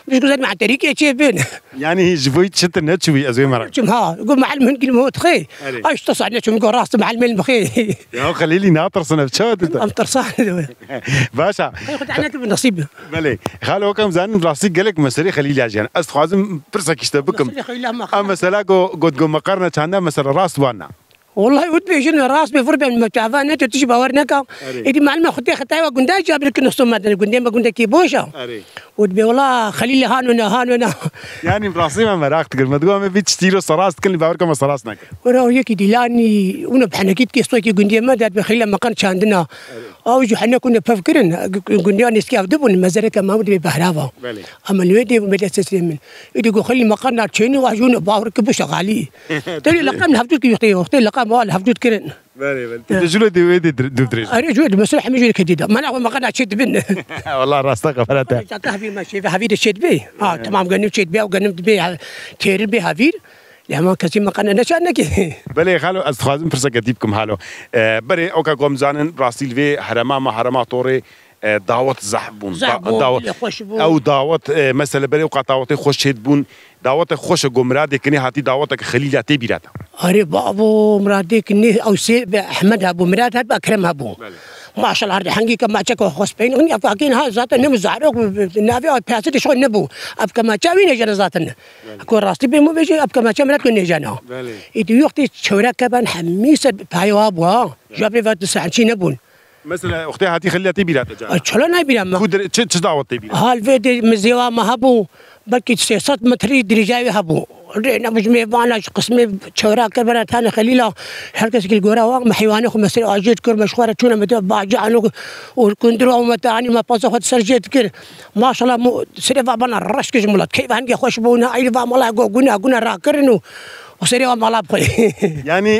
مش قصدي مع طريقة شيء بين يعني جبوي تشت نتشوي ازوي مرة كم ها يقول معلم هن كلمة تخي ايش تصعد نشوف يقول راس معلم المخي يا خليلي ناطر صنف شاد ام ترصان باشا خد عنك بالنصيب بلي خالو كم زان بلاستيك قالك مسري خليلي عجان استخوازم برسك يشتبكم اما سلاقو قد قم مقرنا كان مثلا راس وانا والله ود بيجينا راس بفر بين متعفان انت تجي باورنك ايدي معلمه خدي خطايا وقندا جاب لك نص ما قندا ما قندا كيبوشا ود بي والله خليل هانونا هانونا يعني براسي ما مراك تقول ما تقول ما بتشتيرو صراس تكلم باوركم صراسنا وراه هيك ديلاني وانا بحنكيت كي صوتي قندا ما دات بخيل ما كانش عندنا او جو حنا كنا بفكرن قندا نسكاف دبن مزرك ما ودي بهرافا اما الويدي بدي تسلم ايدي يقول خلي ما قرنا تشيني واجون باورك بشغالي تري لقم هفتك يختي اختي لقم مال هفدود كرن بلي بلي تجلو دي ويدي دوتريج اري جود مسرح مجي كديده ما نعرف ما قنع شد بن والله راسك قفلتها تهفي ما شي هفيد الشد بي اه تمام قنمت شد بي وقنمت بي تير بي هفيد لما كثير ما قنع نشانك بلي خالو استخدم فرصه قديبكم هالو بري اوكا قوم زانن براسيل في حرما ما حرما طوري دعوت زحبون دعوت او دعوت مثلا بري اوقات دعوت خوش بون دعوت خوش قمرادي كني هاتي دعوتك خليلاتي بيراتا اري بابو مرادي كني او سي احمد ابو مراد هاد اكرم ابو ما شاء الله هذا حنقي كما تشكو خصبين غني افاكين ها ذات نم زعروك النافي او بياسد شو نبو اب كما تشاوي نجا ذاتنا اكو راستي بمو بيجي اب كما تشمرت كن نجانا يدي وقتي شورا كبان حميسه بايوا ابو جابري فات ساعه شي نبون مثلا اختي هاتي خليتي بيراتا جا شلون هاي بيراما كود تش دعوتي بيراتا هالفيدي مزيوا ما هبو بلكي سياسات متري درجاوي هبو رينا مجمع بانا قسمي شورا كبرت ثاني خليلا هلكس كل جورا وما حيوانه خمسة أجيت كر مشوارة تونا متى باجعنو وكندروا ومتاني ما بس أخذ سرجت كر ما شاء الله مو سريفا بنا الرش كجملات كيف عندي خوش بونا أي فا ملا جو جونا جونا راكرنو وسريفا ملا بخي يعني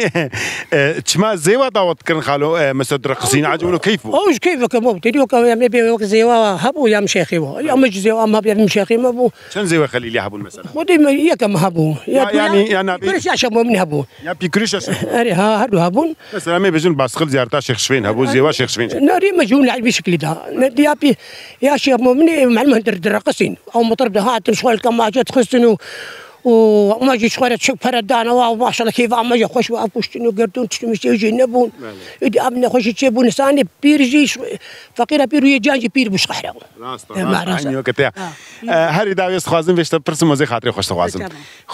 تشما زيوا دعوت كرن خالو مسد رقصين عجبونه كيفو أوش كيف كمو تديو كم يا مبي وقت زيوا هبو يا مشيخي يا مش زيوا ما بيا مشيخي ما بو شن زيوا خليلي هبو مثلا ودي يا كم هبو يعني يعني كريش عشان مو من هبو يا بيكريش أري ها هادو هبون مثلا ما بيجون باسخل زيارتا شيخ شفين هبو زيوا شيخ شفين ناري مجنون على بشكل ده ندي أبي يا شيخ مؤمن معلم هندر درقسين أو مطر ده هات شوال كم ما جت خسنو وما جي شوية شوك فردان وما شاء الله كيف عم جي خوش وأبوشتنو قردون تشتمش يجي نبون إدي أبنا خوش تشيبون ساني بيرجي فقيرة بيرو يجانجي بير بوش قحرة راستا مع راستا وقتها هاري داوي استخوازم فيش تبرسم وزي خاطري خوش استخوازم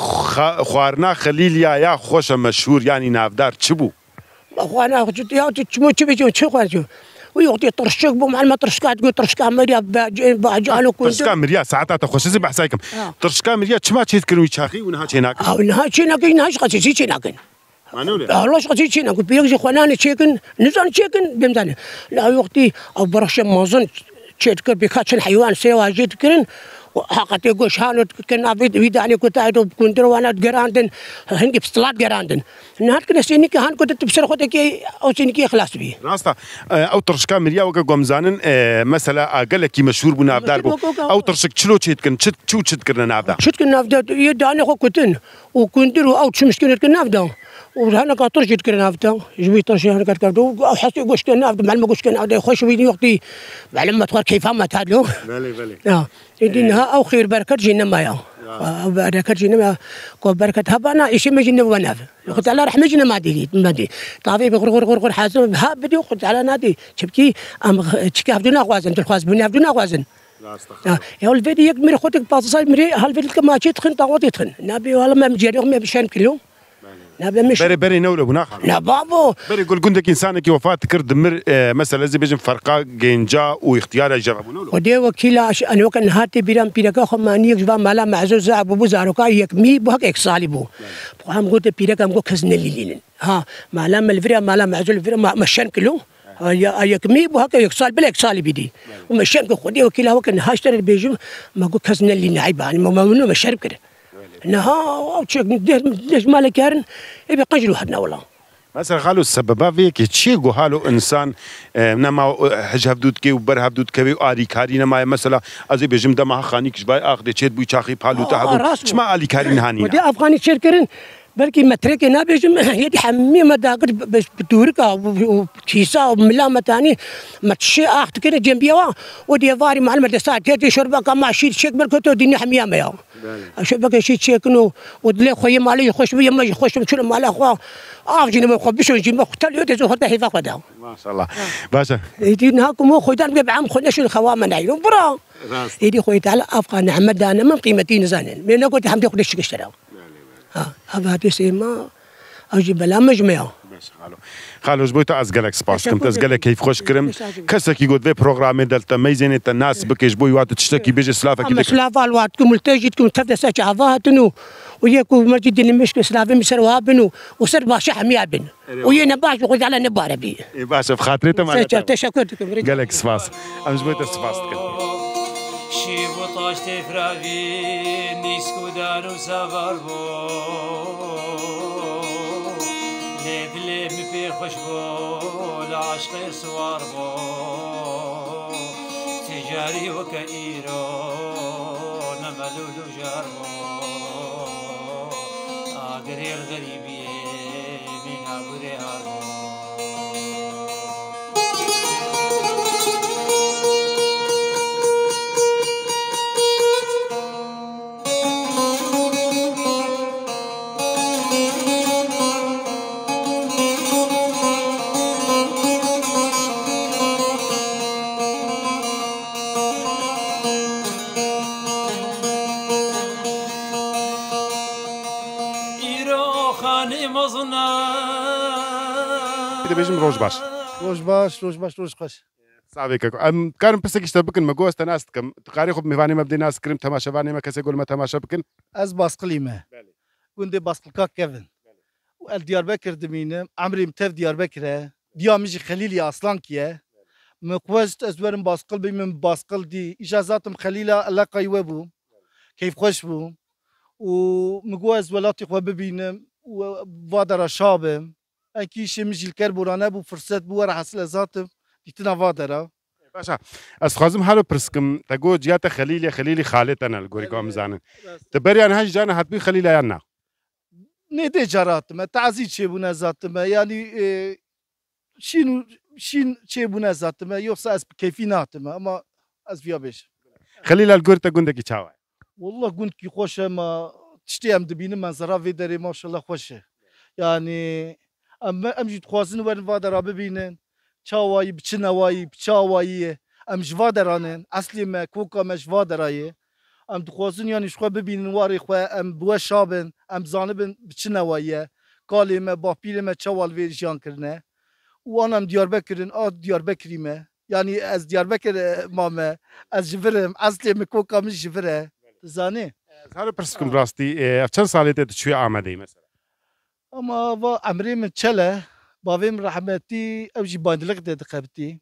خوارنا خليليا يا خوش مشهور يعني نافدار تشبو أخوانا يا تشمو تشبي جو تشو خوارجو ويغطي طرشك بو مع المطرشكات تقول طرشكا مريا باجالو كنت طرشكا مريا ساعتها تخش زي بحسايكم طرشكا مريا تشما تشكر ويشاخي ونها تشيناك اه ونها تشيناك نها شقتي تشيناك مانولي اه الله شقتي تشيناك بيجي خواناني تشيكن نزان تشيكن بمداني لا وقتي او برش مازن تشكر بكاتشن حيوان سيوا جيت كرن حقتي قوش هانو كنا فيداني كنت عيدو كنت وانا جراندن هنجي بستلات جراندن نهار كنا سينيك هان كنت تبصر خدك او سينيك خلاص بيه راستا او ترشكا مريا وكا قمزانن مثلا قالك مشهور بنا ابدار بو او ترشك تشلو تشيت كن تشت تشو تشت كرنا نافدا تشت كنا نافدا يداني خو كنتن وكندرو او تشمش كنا نافدا وهنا كاتر جيت كنا نافدا جبي ترشي هنا كاتكادو او حسي قوش كنا نافدا معلم قوش كنا نافدا خوش ويدي وقتي معلم ما تخر كيف ما تادلو بلي بلي اه يدينها او خير بركه جينا مايا بركه جينا كو بركه هبانا ايش ما جينا وناف قلت على رحمه جينا ما دي ما دي طافي بغر غر غر غر حاسب ها بدي قلت على نادي تبكي ام تشكي بدون غوازن تخواز بني بدون غوازن اه يا الفيديو يكمل خوتك باصاي مري هالفيديو كما جيت تخن طاوت يتخن نبي والله ما مجري ما بشان كيلو نبي مش بري بري نولو بناخ لا بابو بري يقول كنتك انسانك وفاه كر دمر مثلا زي بيجن فرقه جنجا واختيار جربوا نولو ودي وكيلا انا وكان هاتي بيرام بيركا خماني جبا مالا معزوز ابو بزاروكا يكمي بهك اكساليبو قام قلت بيركا مكو كزن ليلين ها مالا مالفرا مالا معزول الفرا مشان كيلو يكمي بهك يكسال بلا اكسالي بدي ومشان خدي وكيلا وكان هاشتر بيجم ماكو كزن لي عيبان ما منو مشارب كده انها تشيك ليش مالك كارن يبي قجلوا حدنا والله مثلا قالوا السبب فيك تشيغو هالو انسان نما حجاب دود كي وبرها دود كي واري كاري نما مثلا ازي بجم دما خانيك جباي اخذ تشيد بو تشاخي بالو تاعو شما اري كاري نهاني ودي افغاني شركرن بلكي مترك هنا بيجم يدي حمي ما داقت بدورك وكيسا وملامة تاني ما تشي اخت كده جنبيها ودي فاري مع المدرسات تيجي شربك كما شيء شيك بالكتو دنيا حمية ما شربك شيء شيك انه ودلي خويا مالي يخش بيا ما يخش شنو مال اخوا اخ جينا ما خبش نجي ما قتل يدي حتى هي فقدها ما شاء الله باشا يدي نهاكم هو خويا بعم خويا شنو خوامه نعيو برا يدي خويا تعالى افغان احمد انا من قيمتي نزانن من قلت حمدي خد الشيك اشترى ها هذا تسمى اجي بلا مجمع خالو خالو جبويتا ازقلك سباس كنت ازقلك كيف خوش كرم كسك يقول في بروغرام دلتا ميزانية الناس بك جبوي وقت تشتكي بيجي سلافة كده سلافة الوقتكم ملتجدكم تبدا ساعة عضاتنو وياكو مرجد اللي مشكل سلافة مسروا بنو وسر باشا حميا بن ويانا باش وخذ على نبارة بي باشا بخاطري معنا تشكرتكم قالك سباس ام جبويتا سباس شيب وطاش تفراغي نيسكو دارو سافاربو لدلي مفي خشبو العشق سواربو تجاري وكايرو نملولو جاربو اقري الغريبي من ابوري هاربو بيجم روج باش روج باش روج باش روج خوش صافيك ام كان بس كيشتا بكن ما جوست ناس كم تقاري خب ميفاني ما بدي ناس كريم تماشا فاني ما كسي يقول ما تماشا بكن از باسقلي ما كوندي باسقل كيفن والديار بكر دمينه عمري متف ديار بكر ديامجي خليلي اصلا كيه مقوزت ازورم باسقل بي من باسقل دي اجازاتم خليله الله قيوبو كيف خوش بو ومقوز ولاتي خو ببينم وفادر شابم اكي شي مجي الكربورانه بو فرصت بو راح حصل ذاتم ديتنا فادرا باشا استخازم حالو برسكم تقول جيات خليلي خليلي خالتنا الغوريكو مزانن تبري انا هاج جانا هتبي خليلي يانا نيدي جارات ما تعزيد شي بنا ذات ما يعني إيه شنو شين شي بنا ذات ما يوصل اس كيفينات ما اما از فيا بيش خليلي الغورتا غوندكي تشاوا والله قلت كي خوشه ما تشتي ام دبين منظره في دري ما شاء الله خوشه يعني اما امجي تخوازن ورن فادر ببينن چاوایی بچنوایی بچاوایی ام جوادرانن اصلی ما کوکا مش وادرایی ام تخوازن یعنی شخو ببینن واری خو ام بو شابن ام زانبن بچنوایی قالی ما با پیر ما چوال وی جان کرنه و انم دیاربکرن آ دیاربکری ما یعنی از دیاربکر مامه از جفرم اصلی ما کوکا مش جفره زانی هر پرسکم راستی چند سالی ته چوی آمده مثلا اما و عمري من تشله بافيم رحمتي اوجي باندلق دقبتي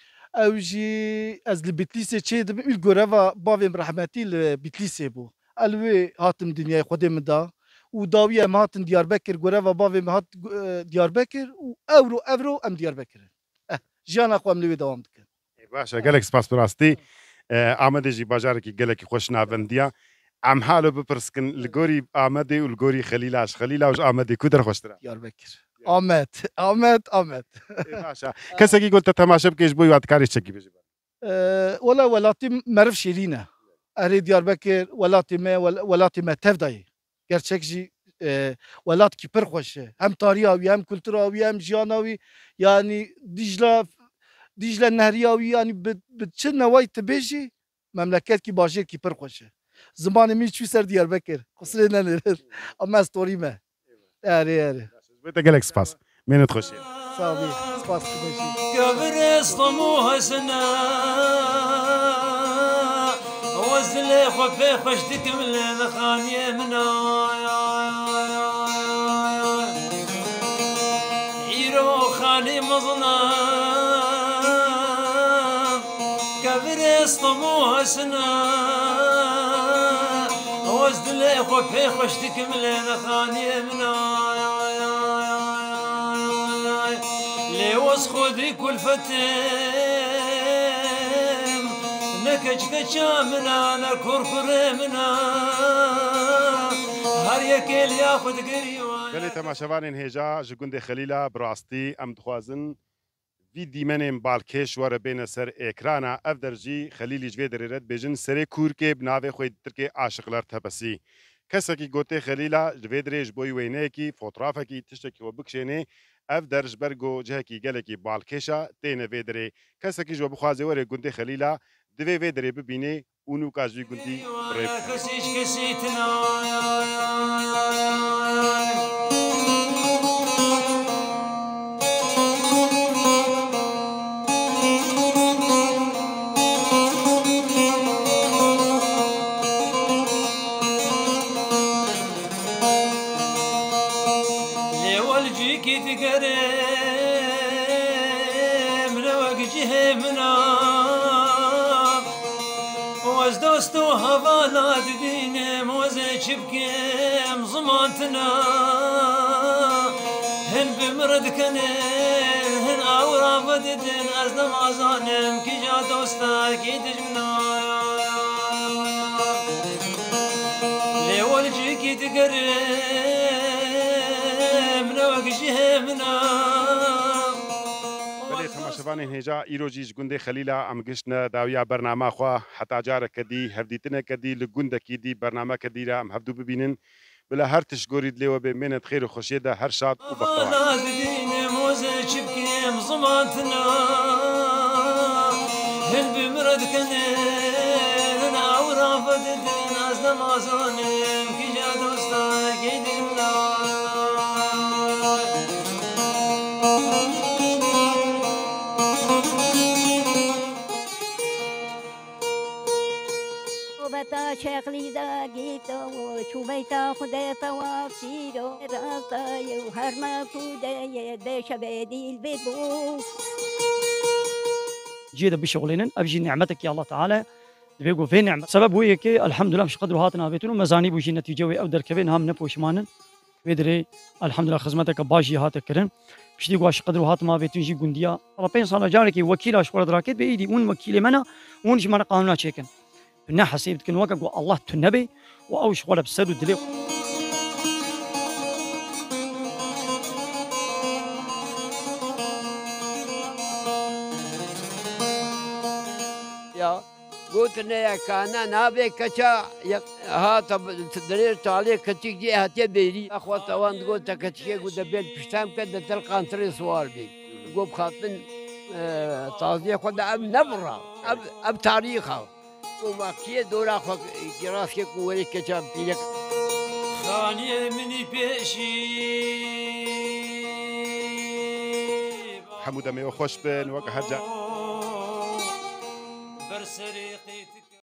اوجي از البتليسي تشي دم الغرفا بافيم رحمتي البتليسي بو الوي هاتم دنيا خدم دا وداويه ماتن ديار بكر غرفا بافيم هات ديار بكر واورو اورو ام ديار بكر اه جانا خو ملوي دوام دك باشا قالك سباس براستي آمده جي باجاركي قالك خوش نافنديا عم حاله ببرسكن الجوري آمدي والجوري خليلاش خليلاش آمدي كودر خوشترا ديار بكر آمد آمد آمد باشا كسكي قلت تماشى بكيش بوي وقت كاري تشكي بيجي أه ولا ولاتي معرف شيرينه أري ديار بكر ولاتي ما ولاتي ما تفداي gerçek جي أه ولات كي برخوشه هم تاريخي هم كولتوراوي هم جياناوي يعني دجلة دجلة النهرياوي يعني بتشنا واي تبيجي مملكات كي باجير كي برخوشه زمان مين شو صار ديار بكر قصرنا نرد اما ستوري ما اري اري بيتا قالك سباس مين تخشي صافي سباس كمشي قبر اسطموها سنة وزلي خفي خشتك من الخانية منا عيرو خاني مظلام قبر اسطموها سنة وزلي خفي خشتك من الخانية منا لوس خذي كل فتم نكج كجامنا نكركر منا هر يكل ياخذ قريوان بله تماشاوانên hêja ji gundê Xelîla bi rastî em dixwazin vî dîmenên balkêş were bêne ser êkrana ev der jî Xelîlî ji vê derê re dibêjin serê Kûrkê bi navê xwe Tirkê aşiqlar tepesî. Kesekî gotê Xelîla ji vê derê ji bo wêneyekî fotoğrafekî tiştekî xwe bikişêne ev der ji ber got cihekî gelekî balkêşa têne vê derê. Kesekî ji we bixwaze were gundê Xelîla divê vê derê bibîne û nûka jî gundî birêv bike. كسيش كسيتنا ليولجيكي تقرم لوق جهمنا وز دوستو هفالات بينم وزي شبكم زمانتنا هن بمرد كنن هن اورا بددن ازدم ازانم كي جا دوستا كي دجمنا ليولجيكي تقرم لوق جهمنا تماشاوانên hêja îro jî ji gundê Xelîla em giştine dawiya bername xwe heta careke dî hevdîtineke dî li gundekî dî bernameke dî re em hevdû bibînin bila her tişt gorî dilê we bê mênet xêr û xweşiyê de her şad û bextewar. بتا شغلی داگیتو چوبیتا خود فوافیرو راستای و هر مکوده بشبه دیل ببو جيدا بشغلين ابجي نعمتك يا الله تعالى بيقول في نعمه سبب هو كي الحمد لله مش قدر هاتنا بيتون مزاني بوجي نتيجه او دركبين هم نپوشمانن بيدري الحمد لله خدمتك باجي هات كرن بشتي واش قدر هات ما بيتون جي گونديا ربين صار جارك وكيل اشور دراكيت بايدي اون وكيل منا اون جي منا قانونا تشيكن بنا حسيبت كن وقع الله تنبي واوش ولا بسدو دلي يا قلت لي كان نابي كتا هات درير تعليق كتيك دي هاتي بيري اخوة توان قلت كتيك قد بيل بشتام كده تلقى انتري سوار بي قوب خاطن تعطيه خد اب نبرة اب اب تاريخها وما كي دورا خو كراسك كوري كتا بيلك خاني مني بيشي حموده ميو خوش بن وقع هرجع برسريقي